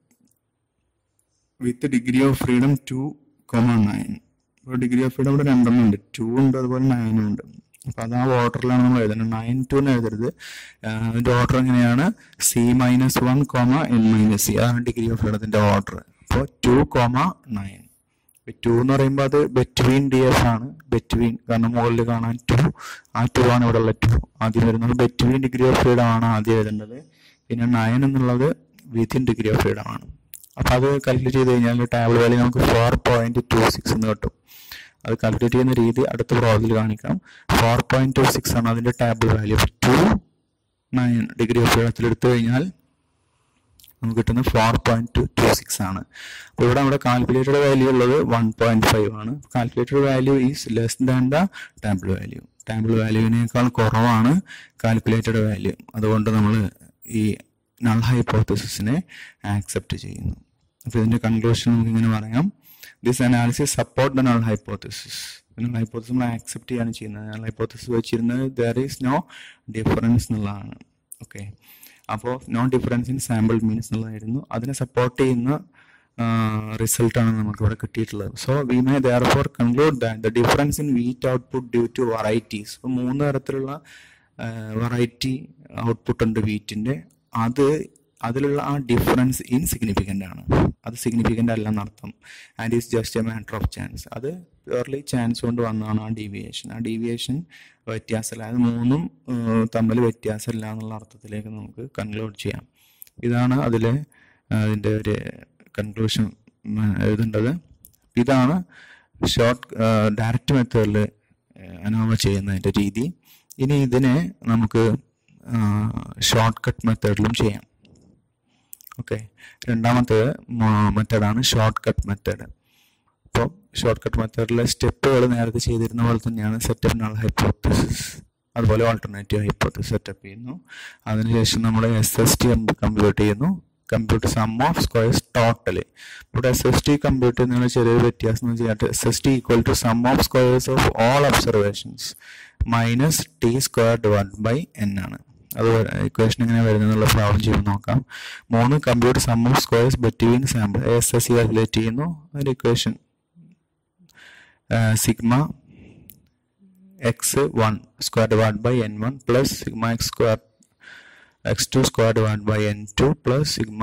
വിത്ത് ഡിഗ്രി ഓഫ് ഫ്രീഡം 2,9. ഇപ്പോൾ ഡിഗ്രി ഓഫ് ഫ്രീഡം ഇവിടെ 2 ഉണ്ട്, 2 ഉണ്ട്, അതുപോലെ 9 ഉണ്ട്. അപ്പോൾ അത് ആ ഓർഡറിലാണ് നമ്മൾ എഴുതുന്നത്. 9 to എന്ന് എഴുതരുത്. അതിൻ്റെ ഓർഡർ എങ്ങനെയാണ്? C-1, N-C. അതാണ് ഡിഗ്രി ഓഫ് ഫ്രീഡത്തിൻ്റെ ഓർഡർ. അപ്പോൾ 2,9. 2 എന്ന് പറയുമ്പോൾ അത് ബിറ്റ്വീൻ DF ആണ്. ബിറ്റ്വീൻ കാരണം മുകളിൽ കാണാൻ 2, ആ 2 ആണ് ഇവിടെ ഉള്ള 2 ആദ്യം വരുന്നത്. ബിറ്റ്വീൻ ഡിഗ്രി ഓഫ് ഫ്രീഡം ആണ് ആദ്യം എഴുതേണ്ടത്. പിന്നെ 9 എന്നുള്ളത് വിത്തിൻ ഡിഗ്രി ഓഫ് ഫ്രീഡം ആണ്. അപ്പോൾ അത് കാൽക്കുലേറ്റ് ചെയ്ത് കഴിഞ്ഞാൽ ടേബിൾ വാല്യൂ നമുക്ക് 4.26 എന്ന് കിട്ടും. അത് കാൽക്കുലേറ്റ് ചെയ്യുന്ന രീതി അടുത്ത പ്രോബ്ലത്തിൽ കാണിക്കാം. 4.26 ആണ് അതിൻ്റെ ടേബിൾ വാല്യൂ. 2,9 ഡിഗ്രി ഓഫ് ഫ്രീഡത്തിൽ എടുത്തു കഴിഞ്ഞാൽ നമുക്ക് കിട്ടുന്നത് 4.26 ആണ്. അപ്പോൾ ഇവിടെ നമ്മുടെ കാൽക്കുലേറ്റഡ് വാല്യൂ ഉള്ളത് 1.5 ആണ്. Calculated value is less than the table value. Table വാല്യൂവിനേക്കാൾ കുറവാണ് കാൽക്കുലേറ്റഡ് വാല്യൂ. അതുകൊണ്ട് നമ്മൾ ഈ നൾ ഹൈപ്പോത്തസിസിനെ ആക്സെപ്റ്റ് ചെയ്യുന്നു. അപ്പോൾ ഇതിൻ്റെ കൺക്ലൂഷൻ നമുക്ക് ഇങ്ങനെ പറയാം. This analysis support the null hypothesis. Null hypothesis നമ്മൾ ആക്സെപ്റ്റ് ചെയ്യാണ് ചെയ്യുന്നത്. നൾ ഹൈപ്പോത്തസിസ് വെച്ചിരുന്നത് ദർ ഈസ് നോ ഡിഫറൻസ് എന്നുള്ളതാണ്. ഓക്കെ, അപ്പോൾ no difference in sample means എന്നുള്ളതായിരുന്നു. അതിനെ സപ്പോർട്ട് ചെയ്യുന്ന റിസൾട്ടാണ് നമുക്ക് ഇവിടെ കിട്ടിയിട്ടുള്ളത്. So we may therefore conclude that the difference in wheat output due to varieties. ഇപ്പോൾ 3 തരത്തിലുള്ള വെറൈറ്റി ഔട്ട്പുട്ട് ഉണ്ട് വീറ്റിൻ്റെ. അതിലുള്ള ആ ഡിഫറൻസ് ഇൻസിഗ്നിഫിക്കൻ്റ് ആണ്, അത് സിഗ്നിഫിക്കൻ്റ് അല്ല എന്നർത്ഥം. And is just a matter of chance. അത് പ്യുവർലി ചാൻസ് കൊണ്ട് വന്നതാണ് ആ ഡീവിയേഷൻ വ്യത്യാസമില്ല, അത് മൂന്നും തമ്മിൽ വ്യത്യാസമില്ല എന്നുള്ള അർത്ഥത്തിലേക്ക് നമുക്ക് കൺക്ലൂഡ് ചെയ്യാം. ഇതാണ് അതിൻ്റെ ഒരു കൺക്ലൂഷൻ എഴുതേണ്ടത്. ഇതാണ് ഡയറക്റ്റ് മെത്തേഡിൽ അനോവ ചെയ്യുന്നതിൻ്റെ രീതി. ഇനി ഇതിനെ നമുക്ക് ഷോർട്ട് കട്ട് മെത്തേഡിലും ചെയ്യാം. ഓക്കെ, രണ്ടാമത്തെ മെത്തേഡാണ് ഷോർട്ട് കട്ട് മെത്തേഡ്. അപ്പോൾ ഷോർട്ട് കട്ട് മെത്തേഡിലെ സ്റ്റെപ്പുകൾ നേരത്തെ ചെയ്തിരുന്ന പോലെ തന്നെയാണ്. സെറ്റപ്പ് നൾ ഹൈപ്പോത്തസിസ്, അതുപോലെ ഓൾട്ടർനേറ്റീവ് ഹൈപ്പോത്തസിസ് സെറ്റപ്പ് ചെയ്യുന്നു. അതിനുശേഷം നമ്മൾ SST കമ്പ്യൂട്ട് ചെയ്യുന്നു, compute sum of squares total. ഇവിടെ SST കമ്പ്യൂട്ട് ചെയ്യുന്നതിന് ചെറിയൊരു വ്യത്യാസം എന്ന് വെച്ചാൽ SST equal to sum of squares of all observations minus T²/n ആണ്. അത് ഇക്വേഷൻ എങ്ങനെ വരുന്നതെന്നുള്ള പ്രോബ്ലം ചെയ്യുമ്പോൾ നോക്കാം. 3 compute sum of squares between sample SSE calculate ചെയ്യുന്നു. അതിൻ്റെ equation sigma x1 plus sigma x2 plus sigma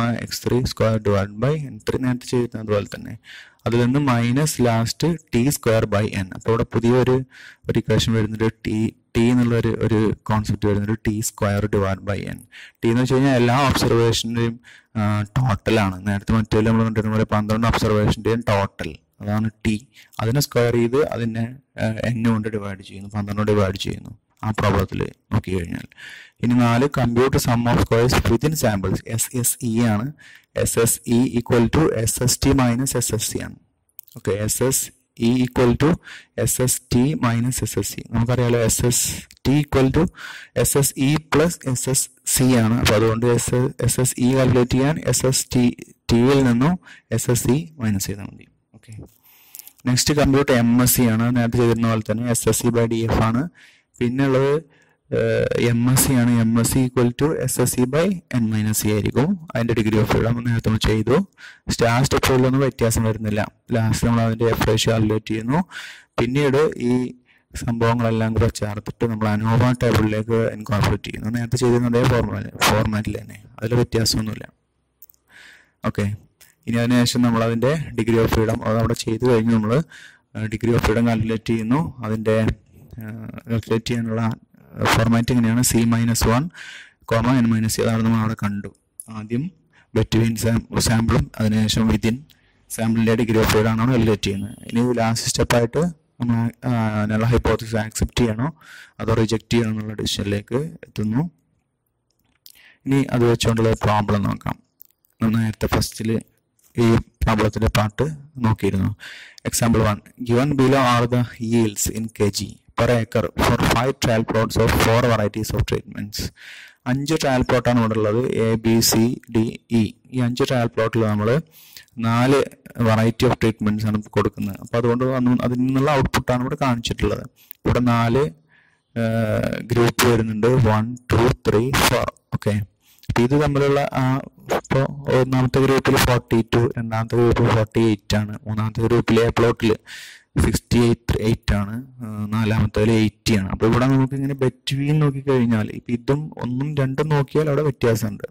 x3 നേരത്തെ ചെയ്തിരുന്നത് അതുപോലെ തന്നെ. അതിൽ നിന്ന് മൈനസ് ലാസ്റ്റ് T²/n. അപ്പോൾ ഇവിടെ പുതിയൊരു ഇക്വേഷൻ വരുന്നൊരു ടി എന്നുള്ള ഒരു കോൺസെപ്റ്റ് വരുന്നൊരു T²/n. ടി എന്ന് വെച്ച് കഴിഞ്ഞാൽ എല്ലാ ഒബ്സർവേഷൻ്റെയും ടോട്ടലാണ്. നേരത്തെ മറ്റേ നമ്മൾ കണ്ടിരുന്ന പോലെ 12 ഒബ്സർവേഷൻ്റെയും ടോട്ടൽ, അതാണ് ടി. അതിനെ സ്ക്വയർ ചെയ്ത് അതിനെ n കൊണ്ട് ഡിവൈഡ് ചെയ്യുന്നു, 12 ഡിവൈഡ് ചെയ്യുന്നു ആ പ്രോബ്ലത്തിൽ നോക്കിക്കഴിഞ്ഞാൽ. ഇനി 4 compute sum of squares within samples SSE ആണ്. SSE equal to SST minus SSC ആണ്. Okay, SSE equal to SST minus SSC. നമുക്കറിയാലോ SST equal to SSE plus SSC ആണ്. അപ്പോൾ അതുകൊണ്ട് SSE കാൽക്കുലേറ്റ് ചെയ്യാൻ SSTയിൽ നിന്നും SSE മൈനസ് ചെയ്താൽ മതി. ഓക്കെ, നെക്സ്റ്റ് കമ്പ്യൂട്ട് MSE ആണ്. നേരത്തെ ചെയ്തിരുന്ന പോലെ തന്നെ SSE/DF ആണ്. പിന്നെ ഉള്ളത് MSE ആണ്. MSE ഈക്വൽ ടു SSE/n-e ആയിരിക്കും. അതിൻ്റെ ഡിഗ്രി ഓഫ് ഫ്രീഡം നേരത്തെ നമ്മൾ ചെയ്തു. ആ സ്റ്റെപ്പുകളിലൊന്നും വ്യത്യാസം വരുന്നില്ല. ലാസ്റ്റ് നമ്മൾ അതിൻ്റെ F റേഷ്യോ കാൽക്കുലേറ്റ് ചെയ്യുന്നു. പിന്നീട് ഈ സംഭവങ്ങളെല്ലാം കൂടെ ചേർത്തിട്ട് നമ്മൾ അനോവ ടേബിളിലേക്ക് ഇൻകോർപ്പറേറ്റ് ചെയ്യുന്നു. നേരത്തെ ചെയ്തിരുന്ന അതേ ഫോർമാറ്റിൽ തന്നെ, അതിൽ വ്യത്യാസമൊന്നുമില്ല. ഓക്കെ, ഇനി അതിനുശേഷം നമ്മൾ അതിൻ്റെ ഡിഗ്രി ഓഫ് ഫ്രീഡം അത് അവിടെ ചെയ്ത് കഴിഞ്ഞ് നമ്മൾ ഡിഗ്രി ഓഫ് ഫ്രീഡം കാൽക്കുലേറ്റ് ചെയ്യുന്നു. അതിൻ്റെ കാൽക്കുലേറ്റ് ചെയ്യാനുള്ള ഫോർമാറ്റ് എങ്ങനെയാണ്? C-1, n-e. അതാണ് നമ്മൾ അവിടെ കണ്ടു. ആദ്യം ബിറ്റ്വീൻ സാമ്പിളും അതിനുശേഷം വിതിൻ സാമ്പിളിൻ്റെ ഡിഗ്രി ഓഫ് ഫ്രീഡം ആണ് കാൽക്കുലേറ്റ് ചെയ്യുന്നത്. ഇനി ലാസ്റ്റ് സ്റ്റെപ്പായിട്ട് നമ്മൾ നൾ ഹൈപ്പോത്തസിസ് ആക്സെപ്റ്റ് ചെയ്യണോ അതോ റിജക്റ്റ് ചെയ്യണോ എന്നുള്ള ഡിസിഷനിലേക്ക് എത്തുന്നു. ഇനി അത് വെച്ചുകൊണ്ടുള്ള പ്രോബ്ലം നോക്കാം. നേരത്തെ ഫസ്റ്റിൽ ഈ പ്രോബ്ലത്തിൻ്റെ പാർട്ട് നോക്കിയിരുന്നു. Example 1. Given below are the yields in kg per acre for 5 trial plots of 4 varieties of treatments. 5 trial പ്ലോട്ടാണ് ഇവിടെ ഉള്ളത്, ABCDE. ഈ 5 ട്രയൽ പ്ലോട്ടിൽ നമ്മൾ 4 വെറൈറ്റി ഓഫ് ട്രീറ്റ്മെൻറ്റ്സ് ആണ് കൊടുക്കുന്നത്. അപ്പോൾ അതുകൊണ്ട് അതിൽ നിന്നുള്ള ഔട്ട്പുട്ടാണ് ഇവിടെ കാണിച്ചിട്ടുള്ളത്. ഇവിടെ 4 ഗ്രൂപ്പ് വരുന്നുണ്ട്, 1, 2, 3, 4. ഓക്കെ, അപ്പോൾ ഇത് തമ്മിലുള്ള ഇപ്പോൾ ഒന്നാമത്തെ ഗ്രൂപ്പിൽ 42, രണ്ടാമത്തെ ഗ്രൂപ്പിൽ 48 ആണ്, മൂന്നാമത്തെ ഗ്രൂപ്പിലെ പ്ലോട്ടിൽ 68 ആണ്, നാലാമത്തേൽ 80 ആണ്. അപ്പോൾ ഇവിടെ നമുക്ക് ഇങ്ങനെ ബെറ്റ്വീൻ നോക്കിക്കഴിഞ്ഞാൽ ഇപ്പം ഇതും 1ഉം 2ഉം നോക്കിയാൽ അവിടെ വ്യത്യാസമുണ്ട്.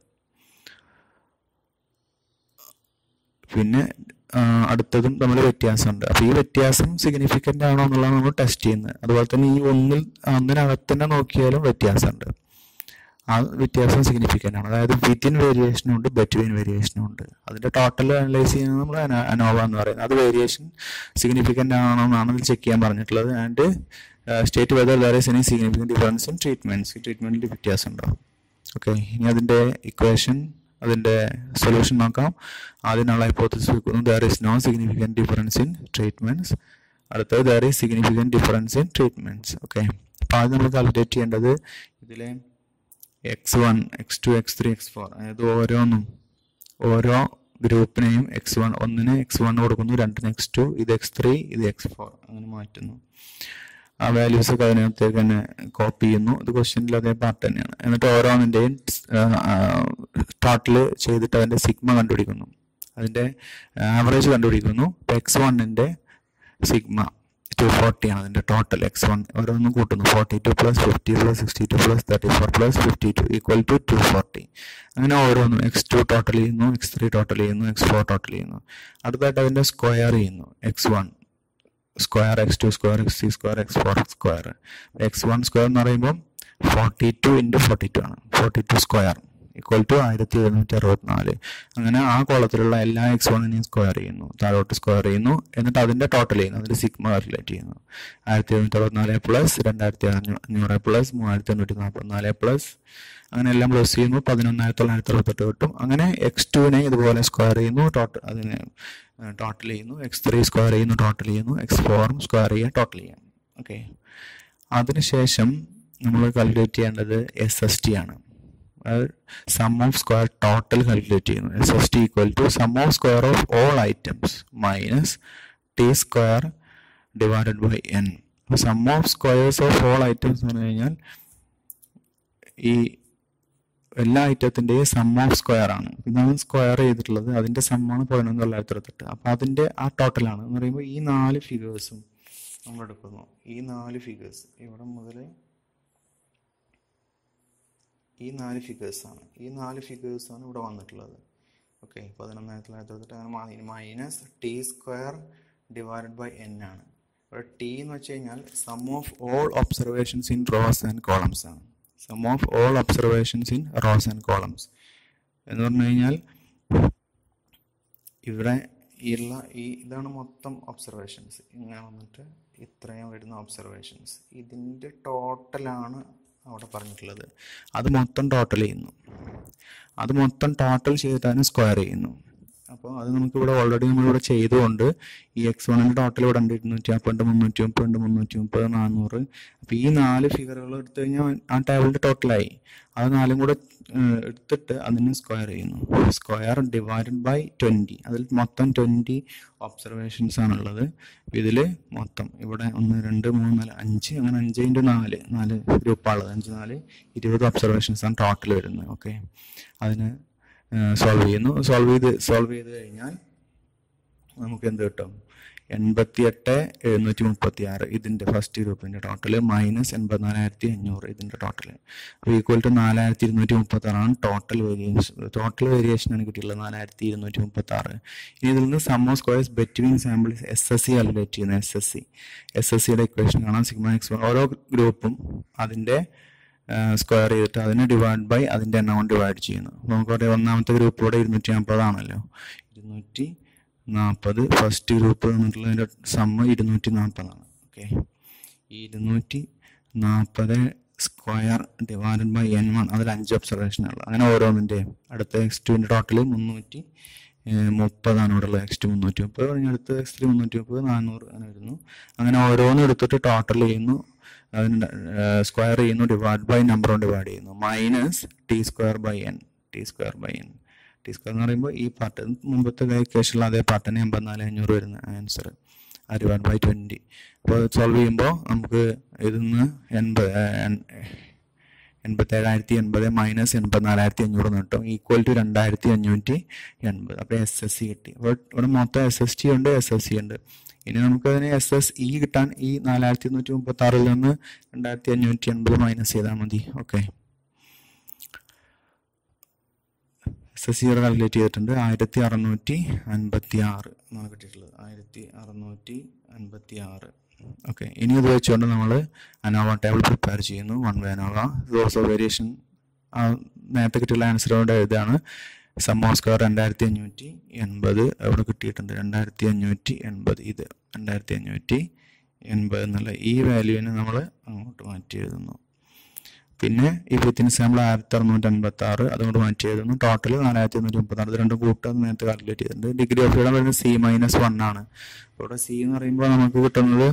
പിന്നെ അടുത്തതും തമ്മിൽ വ്യത്യാസമുണ്ട്. അപ്പോൾ ഈ വ്യത്യാസം സിഗ്നിഫിക്കൻ്റ് ആണോ എന്നുള്ളതാണ് നമ്മൾ ടെസ്റ്റ് ചെയ്യുന്നത്. അതുപോലെ തന്നെ ഈ ഒന്നിനകത്ത് തന്നെ നോക്കിയാലും വ്യത്യാസമുണ്ട്. ആ വ്യത്യാസം സിഗ്നിഫിക്കൻ്റ് ആണ്. അതായത് വിത്തിൻ വേരിയേഷനും ഉണ്ട്, ബെറ്റ്വീൻ വേരിയേഷനും ഉണ്ട്. അതിൻ്റെ ടോട്ടൽ അനലൈസ് ചെയ്യുന്നത് നമ്മൾ അനോവ എന്ന് പറയുന്നത്. അത് വേരിയേഷൻ സിഗ്നിഫിക്കൻ്റ് ആണോ എന്നാണ് അതിൽ ചെക്ക് ചെയ്യാൻ പറഞ്ഞിട്ടുള്ളത്. And state whether there is any significant difference in treatments. ഈ ട്രീറ്റ്മെൻറ്റിൽ വ്യത്യാസം ഉണ്ടോ? ഓക്കെ, ഇനി അതിൻ്റെ ഇക്വേഷൻ, അതിൻ്റെ സൊല്യൂഷൻ നോക്കാം. ആദ്യം നമ്മൾ ഹൈപ്പോത്തസിസ് വെക്കുന്നു, there is no significant difference in treatments. അടുത്തത് there is significant difference in treatments. Okay, അപ്പോൾ ആദ്യം നമ്മൾ കാൽക്കുലേറ്റ് ചെയ്യേണ്ടത് ഇതിലെ x1, x2, x3, x4, അതായത് ഓരോ ഗ്രൂപ്പിനെയും ഒന്നിന് x1 കൊടുക്കുന്നു, 2ന് x2, ഇത് x3, ഇത് x4 അങ്ങനെ മാറ്റുന്നു. ആ വാല്യൂസൊക്കെ അതിനകത്തേക്ക് തന്നെ കോപ്പി ചെയ്യുന്നു. ഇത് ക്വസ്റ്റ്യനിൽ അതേ പാർട്ട് തന്നെയാണ്. എന്നിട്ട് ഓരോന്നിൻ്റെയും ടോട്ടൽ ചെയ്തിട്ട് അതിൻ്റെ സിഗ്മ കണ്ടുപിടിക്കുന്നു, അതിൻ്റെ ആവറേജ് കണ്ടുപിടിക്കുന്നു. ഇപ്പോൾ x1ൻ്റെ സിഗ്മ 240 ആണ് അതിൻ്റെ ടോട്ടൽ. x1 ഓരോന്നും കൂട്ടുന്നു. 42 plus 50 plus 62 plus 34 plus 52 equal to 240. അങ്ങനെ ഓരോന്നും x2 ടോട്ടൽ ചെയ്യുന്നു, x3 ടോട്ടൽ ചെയ്യുന്നു, x4 ടോട്ടൽ ചെയ്യുന്നു. അടുത്തായിട്ട് അതിൻ്റെ സ്ക്വയർ ചെയ്യുന്നു. x1 square, x2 square, x3 square, x4 square. x1 square എന്ന് പറയുമ്പോൾ 42 ഇൻറ്റു 42 ആണ്. 42 സ്ക്വയർ ഈക്വൽ ടു 1764. അങ്ങനെ ആ കോളത്തിലുള്ള എല്ലാ x1നെയും സ്ക്വയർ ചെയ്യുന്നു, താഴോട്ട് സ്ക്വയർ ചെയ്യുന്നു, എന്നിട്ട് അതിൻ്റെ ടോട്ടൽ ചെയ്യുന്നു, അതിൻ്റെ സിഗ്മ കാൽക്കുലേറ്റ് ചെയ്യുന്നു. 1764 പ്ലസ് 2500 പ്ലസ് 3844 പ്ലസ് അങ്ങനെ എല്ലാം പ്ലസ് ചെയ്യുന്നു, 11968 കിട്ടും. അങ്ങനെ x2നെ ഇതുപോലെ സ്ക്വയർ ചെയ്യുന്നു, അതിനെ ടോട്ടൽ ചെയ്യുന്നു, x3 സ്ക്വയർ ചെയ്യുന്നു, ടോട്ടൽ ചെയ്യുന്നു, x4 സ്ക്വയർ ചെയ്യുക, ടോട്ടൽ ചെയ്യാം. ഓക്കെ, അതിനുശേഷം നമ്മൾ കാൽക്കുലേറ്റ് ചെയ്യേണ്ടത് SST ആണ്. Sum of square total calculate ചെയ്യുന്നു. SST equal to sum of square of all items minus T square divided by n. അപ്പോൾ sum of squares of all items എന്ന് പറഞ്ഞു കഴിഞ്ഞാൽ ഈ എല്ലാ ഐറ്റത്തിൻ്റെയും സം ഓഫ് സ്ക്വയർ ആണ്. ഇതാണ് സ്ക്വയർ ചെയ്തിട്ടുള്ളത്, അതിൻ്റെ സമ്മാണ് 11,968. അപ്പോൾ അതിൻ്റെ ആ ടോട്ടലാണ് എന്ന് പറയുമ്പോൾ ഈ 4 ഫിഗേഴ്സും നമ്മൾ എടുക്കുന്നു. ഈ 4 ഫിഗേഴ്സ് ഇവിടെ മുതൽ ഈ 4 ഫിഗേഴ്സാണ്. ഈ 4 ഫിഗേഴ്സാണ് ഇവിടെ വന്നിട്ടുള്ളത്. ഓക്കെ, 11,968 അങ്ങനെ minus T square divided by n ആണ്. ഇവിടെ ടി എന്ന് വെച്ച് കഴിഞ്ഞാൽ sum of all observations in rows and columns ആണ്. Sum of all observations in rows and columns എന്ന് പറഞ്ഞു കഴിഞ്ഞാൽ ഇവിടെ ഇതാണ് മൊത്തം ഒബ്സർവേഷൻസ്. ഇങ്ങനെ വന്നിട്ട് ഇത്രയും വരുന്ന ഒബ്സർവേഷൻസ്, ഇതിൻ്റെ ടോട്ടലാണ് അവിടെ പറഞ്ഞിട്ടുള്ളത്. അത് മൊത്തം ടോട്ടൽ ചെയ്യുന്നു. അത് മൊത്തം ടോട്ടൽ ചെയ്തിട്ടാണ് സ്ക്വയർ ചെയ്യുന്നു. അപ്പോൾ അത് നമുക്കിവിടെ ഓൾറെഡി നമ്മളിവിടെ ചെയ്തുകൊണ്ട് ഈ x1ൻ്റെ ടോട്ടൽ ഇവിടെ ഉണ്ട് 250, 330, 330, 400. അപ്പോൾ ഈ 4 ഫിഗറുകൾ എടുത്തു കഴിഞ്ഞാൽ ആ ടേബിളിൻ്റെ ടോട്ടലായി. അത് 4ഉം കൂടെ എടുത്തിട്ട് അതിന് സ്ക്വയർ ചെയ്യുന്നു. Square divided by 20. അതിൽ മൊത്തം 20 ഒബ്സർവേഷൻസ് ആണുള്ളത്. ഇതിൽ മൊത്തം ഇവിടെ 1, 2, 3, 4, 5 അങ്ങനെ 5 × 4 ഗ്രൂപ്പാണുള്ളത്. 5, 4, 20 ഒബ്സർവേഷൻസ് ആണ് ടോട്ടൽ വരുന്നത്. ഓക്കെ, അതിന് സോൾവ് ചെയ്യുന്നു. സോൾവ് ചെയ്ത് കഴിഞ്ഞാൽ നമുക്ക് എന്ത് കിട്ടും? 88,736 ഇതിൻ്റെ ഫസ്റ്റ് ഗ്രൂപ്പിൻ്റെ ടോട്ടൽ മൈനസ് 84,500 ഇതിൻ്റെ ടോട്ടൽ. അപ്പോൾ ഈക്വൽ ടു 4,236 ടോട്ടൽ വേരിയേഷനാണ് കിട്ടിയിട്ടുള്ളത്. 4,236. ഇനി ഇതിൽ നിന്ന് sum of squares between samples SSC calculate ചെയ്യുന്നത്. SSCയുടെ ഇക്വേഷൻ കാണാം. സിഗ്മ x1 ഓരോ ഗ്രൂപ്പും അതിൻ്റെ സ്ക്വയർ ചെയ്തിട്ട് അതിനെ ഡിവൈഡ് ബൈ അതിൻ്റെ എണ്ണം കൊണ്ട് ഡിവൈഡ് ചെയ്യുന്നു. നമുക്കവിടെ ഒന്നാമത്തെ ഗ്രൂപ്പിലൂടെ 250 ആണല്ലോ. 240 ഫസ്റ്റ് ഗ്രൂപ്പ് തന്നിട്ടുള്ളതിൻ്റെ സമ്മ് 240 ആണ്. ഓക്കെ, ഈ 240 സ്ക്വയർ ഡിവൈഡഡ് ബൈ n1 അതിൽ 5 ഒബ്സർവേഷനാണ്. അങ്ങനെ ഓരോന്നിൻ്റെയും അടുത്ത x2ൻ്റെ ടോട്ടൽ 330 ആണ് ഇവിടെ ഉള്ളത്. x2 330 കഴിഞ്ഞ അടുത്ത് x3 330, 400 അങ്ങനെ വരുന്നു. അങ്ങനെ ഓരോന്നും എടുത്തിട്ട് ടോട്ടൽ ചെയ്യുന്നു, അതിന് സ്ക്വയർ ചെയ്യുന്നു, ഡിവൈഡ് ബൈ നമ്പർ കൊണ്ട് ഡിവൈഡ് ചെയ്യുന്നു. Minus T square by n. T square എന്ന് പറയുമ്പോൾ ഈ പാർട്ട് മുമ്പത്തെ ഇക്വേഷനിൽ അതേ പാർട്ടിന് 84,500 വരുന്ന ആൻസർ. ആ ഡിവൈഡ് ബൈ 20. അപ്പോൾ സോൾവ് ചെയ്യുമ്പോൾ നമുക്ക് ഇതിന്ന് 87,080 മൈനസ് 84,500 കിട്ടും. Equal to 2,580. അപ്പോൾ SSC കിട്ടി. അപ്പോൾ ഇവിടെ മൊത്തം SST ഉണ്ട്, SSC ഉണ്ട്. ഇനി നമുക്കതിന് SSE കിട്ടാൻ ഈ 4,236 നിന്ന് 2,580 മൈനസ് ചെയ്താൽ മതി. ഓക്കെ, SSC കാൽക്കുലേറ്റ് ചെയ്തിട്ടുണ്ട്. 1,656 എന്നാണ് കിട്ടിയിട്ടുള്ളത്. 1,656. ഓക്കെ, ഇനി ഇത് വെച്ചുകൊണ്ട് നമ്മൾ അനോവ ടേബിൾ പ്രിപ്പയർ ചെയ്യുന്നു. 1 by ANOVA source of variation നേരത്തെ കിട്ടിയുള്ള ആൻസറോടെ ഇതാണ്. സം ഓഫ് സ്ക്വയർ 2,580 അവിടെ കിട്ടിയിട്ടുണ്ട്. 2,580 ഇത് 2,580 എന്നുള്ള ഈ വാല്യൂവിനെ നമ്മൾ അങ്ങോട്ട് മാറ്റി എഴുതുന്നു. പിന്നെ ഈ വിത്തിൻ സാമ്പിൾ 1,656 അതുകൊണ്ട് മാറ്റി എഴുതുന്നു. ടോട്ടൽ 4,136. ഇത് രണ്ടും കൂട്ടം നേരത്തെ കാൽക്കുലേറ്റ് ചെയ്തിട്ടുണ്ട്. ഡിഗ്രി ഓഫ് ഫ്രീഡം വരുന്നത് C-1 ആണ്. ഇവിടെ C എന്ന് പറയുമ്പോൾ നമുക്ക് കിട്ടുന്നത്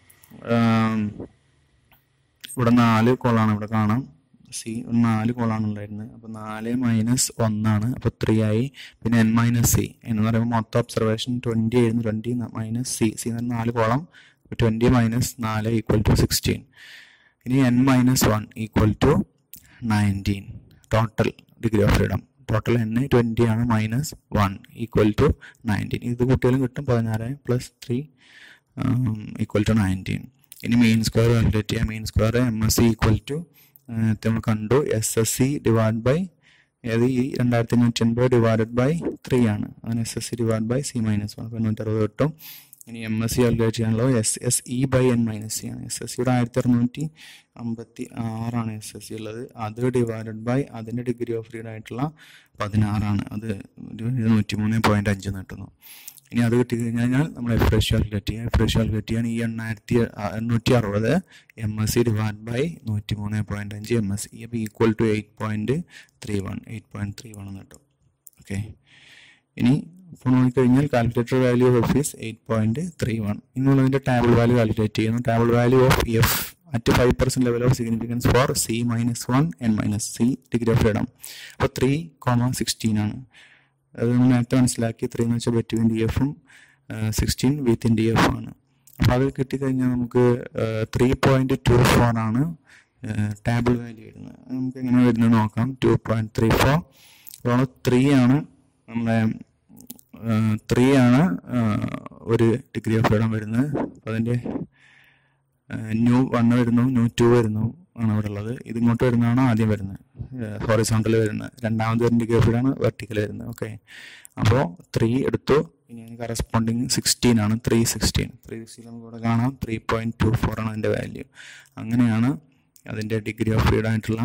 ഇവിടെ 4 കോളാണ് ഇവിടെ കാണാം. C 4 കോളാണ് ഉണ്ടായിരുന്നത്. അപ്പോൾ 4 മൈനസ് 1 ആണ്. അപ്പോൾ 3 ആയി. പിന്നെ n-C എന്ന് പറയുമ്പോൾ മൊത്തം ഒബ്സർവേഷൻ 20 ആയിരുന്നു. 20 മൈനസ് C എന്ന് 4 കോളം. 20 minus 4 equal to 16. ഇനി n-1 equal to 19. Total degree of freedom total n 20 ആണ്. Minus 1 equal to 19. ഇത് കുട്ടികളും കിട്ടും. 16 പ്ലസ് 3 ഈക്വൽ ടു 19. ഇനി മെയിൻ സ്ക്വയർ കാൽക്കുലേറ്റ് ചെയ്യാം. Mean square MSc equal to നമ്മൾ കണ്ടു SSC ഡിവൈഡ് ബൈ ഏത് ഈ 2580 ഡിവൈഡഡ് ബൈ 3 ആണ്. അങ്ങനെ SSC ഡിവൈഡ് ബൈ C-1 അപ്പോൾ 160 കിട്ടും. ഇനി MSc കാൽക്കുലേറ്റ് ചെയ്യാനുള്ളത് SSE ബൈ N-C ആണ്. SSCയുടെ 1656 ആണ് SSC ഉള്ളത്. അത് ഡിവൈഡഡ് ബൈ അതിൻ്റെ ഡിഗ്രി ഓഫ് ഫ്രീഡം ആയിട്ടുള്ള 16 ആണ്. അത് 103.5 കിട്ടുന്നു. ഇനി അത് കിട്ടിക്കഴിഞ്ഞാൽ നമ്മൾ F റേഷ്യോ കാൽക്കുലേറ്റ് ചെയ്യുക. F റേഷ്യോ കാൽക്കുലേറ്റ് ചെയ്യാൻ ഈ 860 MSc ഡിവൈഡ് ബൈ 103.5 MSc അപ്പോൾ ഈക്വൽ ടു 8.31 എന്ന് കിട്ടും. ഓക്കെ, ഇനി ഇപ്പോൾ നോക്കിക്കഴിഞ്ഞാൽ calculator value of F is 8.31. ഇന്നുള്ളതിൻ്റെ ടേബിൾ വാല്യൂ കാൽക്കുലേറ്റ് ചെയ്യുന്നു. Table value of F at 5% level of significance for C-1 N-C degree of freedom. അപ്പോൾ 3,16 ആണ്. അത് നമ്മൾ നേരത്തെ മനസ്സിലാക്കി. 3 എന്ന് വെച്ചാൽ ബിറ്റ്വീൻ DFഉം 16 വിത്തിൻ DF ആണ്. അപ്പോൾ അത് കിട്ടിക്കഴിഞ്ഞാൽ നമുക്ക് 3.24 ആണ് ടേബിൾ വാല്യൂ വരുന്നത്. നമുക്ക് എങ്ങനെ വരുന്നത് നോക്കാം. 2.34 അപ്പോൾ 3 ആണ് നമ്മുടെ 3 ആണ് ഒരു ഡിഗ്രി ഓഫ് ഫ്രീഡം വരുന്നത്. അപ്പോൾ അതിൻ്റെ ന്യൂ 1 വരുന്നു, ന്യൂ 2 വരുന്നു ആണ് ഇവിടെ ഉള്ളത്. ഇതിങ്ങോട്ട് വരുന്നതാണ് ആദ്യം വരുന്നത്, ഹൊറിസോണ്ടൽ വരുന്നത്. രണ്ടാമത് വരുന്ന ഡിഗ്രി ഓഫ് ഫ്രീഡം ആണ് വെർട്ടിക്കൽ വരുന്നത്. ഓക്കെ, അപ്പോൾ 3 എടുത്തു. ഇനി കറസ്പോണ്ടിങ് 16 ആണ്. 316 നമുക്ക് ഇവിടെ കാണാം. 3.24 ആണ് അതിൻ്റെ വാല്യൂ. അങ്ങനെയാണ് അതിൻ്റെ ഡിഗ്രി ഓഫ് ഫ്രീഡം ആയിട്ടുള്ള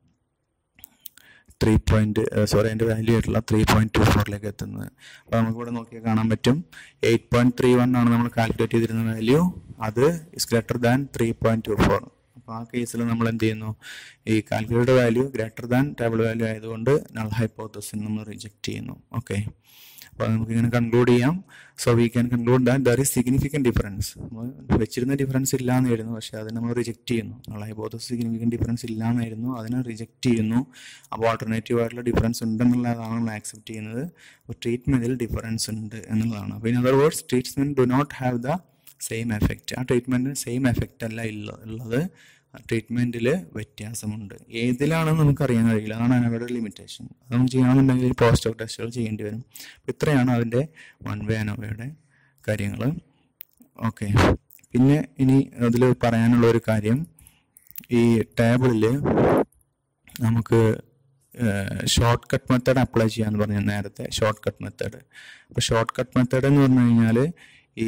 അതിൻ്റെ വാല്യൂ ആയിട്ടുള്ള 3.24 എത്തുന്നത്. അപ്പോൾ നമുക്കിവിടെ നോക്കിയാൽ കാണാൻ പറ്റും 8.31 ആണ് നമ്മൾ കാൽക്കുലേറ്റ് ചെയ്തിരുന്ന വാല്യൂ. അത് ഇസ് ഗ്രേറ്റർ ദാൻ 3.24. അപ്പോൾ ആ കേസിൽ നമ്മൾ എന്ത് ചെയ്യുന്നു, ഈ calculated value greater than table value ആയതുകൊണ്ട് നൾ ഹൈപ്പോത്തസിസ് നമ്മൾ റിജക്റ്റ് ചെയ്യുന്നു. ഓക്കെ, അപ്പോൾ നമുക്കിങ്ങനെ കൺക്ലൂഡ് ചെയ്യാം. So we can conclude that there is significant difference. വെച്ചിരുന്ന ഡിഫറൻസ് ഇല്ല എന്നായിരുന്നു, പക്ഷേ അതിനെ നമ്മൾ റിജക്റ്റ് ചെയ്യുന്നു. നൾ ഹൈപ്പോത്തസിസ് സിഗ്നിഫിക്കൻറ്റ് ഡിഫറൻസ് ഇല്ല എന്നായിരുന്നു, അതിനെ റിജക്റ്റ് ചെയ്യുന്നു. അപ്പോൾ ആൾട്ടർനേറ്റീവ് ആയിട്ടുള്ള ഡിഫറൻസ് ഉണ്ടെന്നുള്ളതാണ് നമ്മൾ ആക്സെപ്റ്റ് ചെയ്യുന്നത്. അപ്പോൾ ട്രീറ്റ്മെൻറ്റിൽ ഡിഫറൻസ് ഉണ്ട് എന്നുള്ളതാണ്. അപ്പോൾ in other words treatment do not have the same effect. ആ ട്രീറ്റ്മെൻറ്റിന് സെയിം എഫക്റ്റ് അല്ല ഉള്ളത്, ട്രീറ്റ്മെൻറ്റിൽ വ്യത്യാസമുണ്ട്. ഏതിലാണെന്ന് നമുക്കറിയാൻ കഴിയില്ല, അതാണ് അവരുടെ ലിമിറ്റേഷൻ. അത് നമുക്ക് ചെയ്യണമെന്നുണ്ടെങ്കിൽ പോസ്റ്റ് ഓഫ് ടെസ്റ്റുകൾ ചെയ്യേണ്ടി വരും. അപ്പോൾ ഇത്രയാണ് അതിൻ്റെ വൺ വേ അനോവയുടെ കാര്യങ്ങൾ. ഓക്കെ, പിന്നെ ഇനി അതിൽ പറയാനുള്ള ഒരു കാര്യം, ഈ ടേബിളിൽ നമുക്ക് ഷോർട്ട് കട്ട് മെത്തേഡ് അപ്ലൈ ചെയ്യാമെന്ന് പറഞ്ഞു നേരത്തെ. ഷോർട്ട് കട്ട് മെത്തേഡ്, അപ്പോൾ ഷോർട്ട് കട്ട് മെത്തേഡ് എന്ന് പറഞ്ഞു കഴിഞ്ഞാൽ ഈ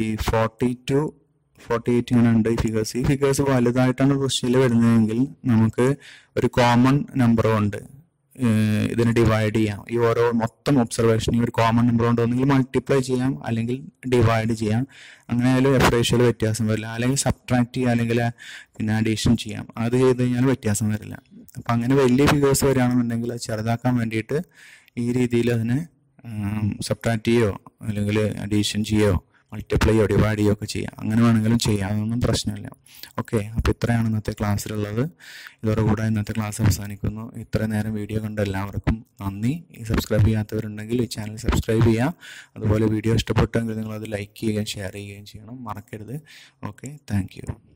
48 ഇങ്ങനെ ഉണ്ട്. ഈ ഫിഗേഴ്സ് വലുതായിട്ടാണ് ക്വസ്റ്റ്യനിൽ വരുന്നതെങ്കിൽ നമുക്ക് ഒരു കോമൺ നമ്പർ കൊണ്ട് ഇതിനെ ഡിവൈഡ് ചെയ്യാം. ഈ ഓരോ മൊത്തം ഒബ്സർവേഷൻ ഒരു കോമൺ നമ്പർ കൊണ്ട് ഒന്നെങ്കിൽ മൾട്ടിപ്ലൈ ചെയ്യാം, അല്ലെങ്കിൽ ഡിവൈഡ് ചെയ്യാം. അങ്ങനെ ആയാലും F റേഷ്യോയിൽ വ്യത്യാസം വരില്ല. അല്ലെങ്കിൽ സബ്ട്രാക്ട് ചെയ്യാം, അല്ലെങ്കിൽ പിന്നെ അഡീഷൻ ചെയ്യാം. അത് ചെയ്ത് കഴിഞ്ഞാൽ വ്യത്യാസം വരില്ല. അപ്പം അങ്ങനെ വലിയ ഫിഗേഴ്സ് വരികയാണെന്നുണ്ടെങ്കിൽ അത് ചെറുതാക്കാൻ വേണ്ടിയിട്ട് ഈ രീതിയിൽ അതിനെ സബ്ട്രാക്ട് ചെയ്യോ അല്ലെങ്കിൽ അഡീഷൻ ചെയ്യോ മൾട്ടിപ്ലൈ ചെയ്യോ ഡിവൈഡ് ചെയ്യുകയോ ഒക്കെ ചെയ്യാം. അങ്ങനെ വേണമെങ്കിലും ചെയ്യാം, അതൊന്നും പ്രശ്നമില്ല. ഓക്കെ, അപ്പോൾ ഇത്രയാണ് ഇന്നത്തെ ക്ലാസ്സിലുള്ളത്. ഇതോടുകൂടെ ഇന്നത്തെ ക്ലാസ് അവസാനിക്കുന്നു. ഇത്ര നേരം വീഡിയോ കണ്ട എല്ലാവർക്കും നന്ദി. ഈ സബ്സ്ക്രൈബ് ചെയ്യാത്തവരുണ്ടെങ്കിൽ ഈ ചാനൽ സബ്സ്ക്രൈബ് ചെയ്യുക. അതുപോലെ വീഡിയോ ഇഷ്ടപ്പെട്ടെങ്കിൽ നിങ്ങളത് ലൈക്ക് ചെയ്യുകയും ഷെയർ ചെയ്യുകയും ചെയ്യണം, മറക്കരുത്. Okay, thank U.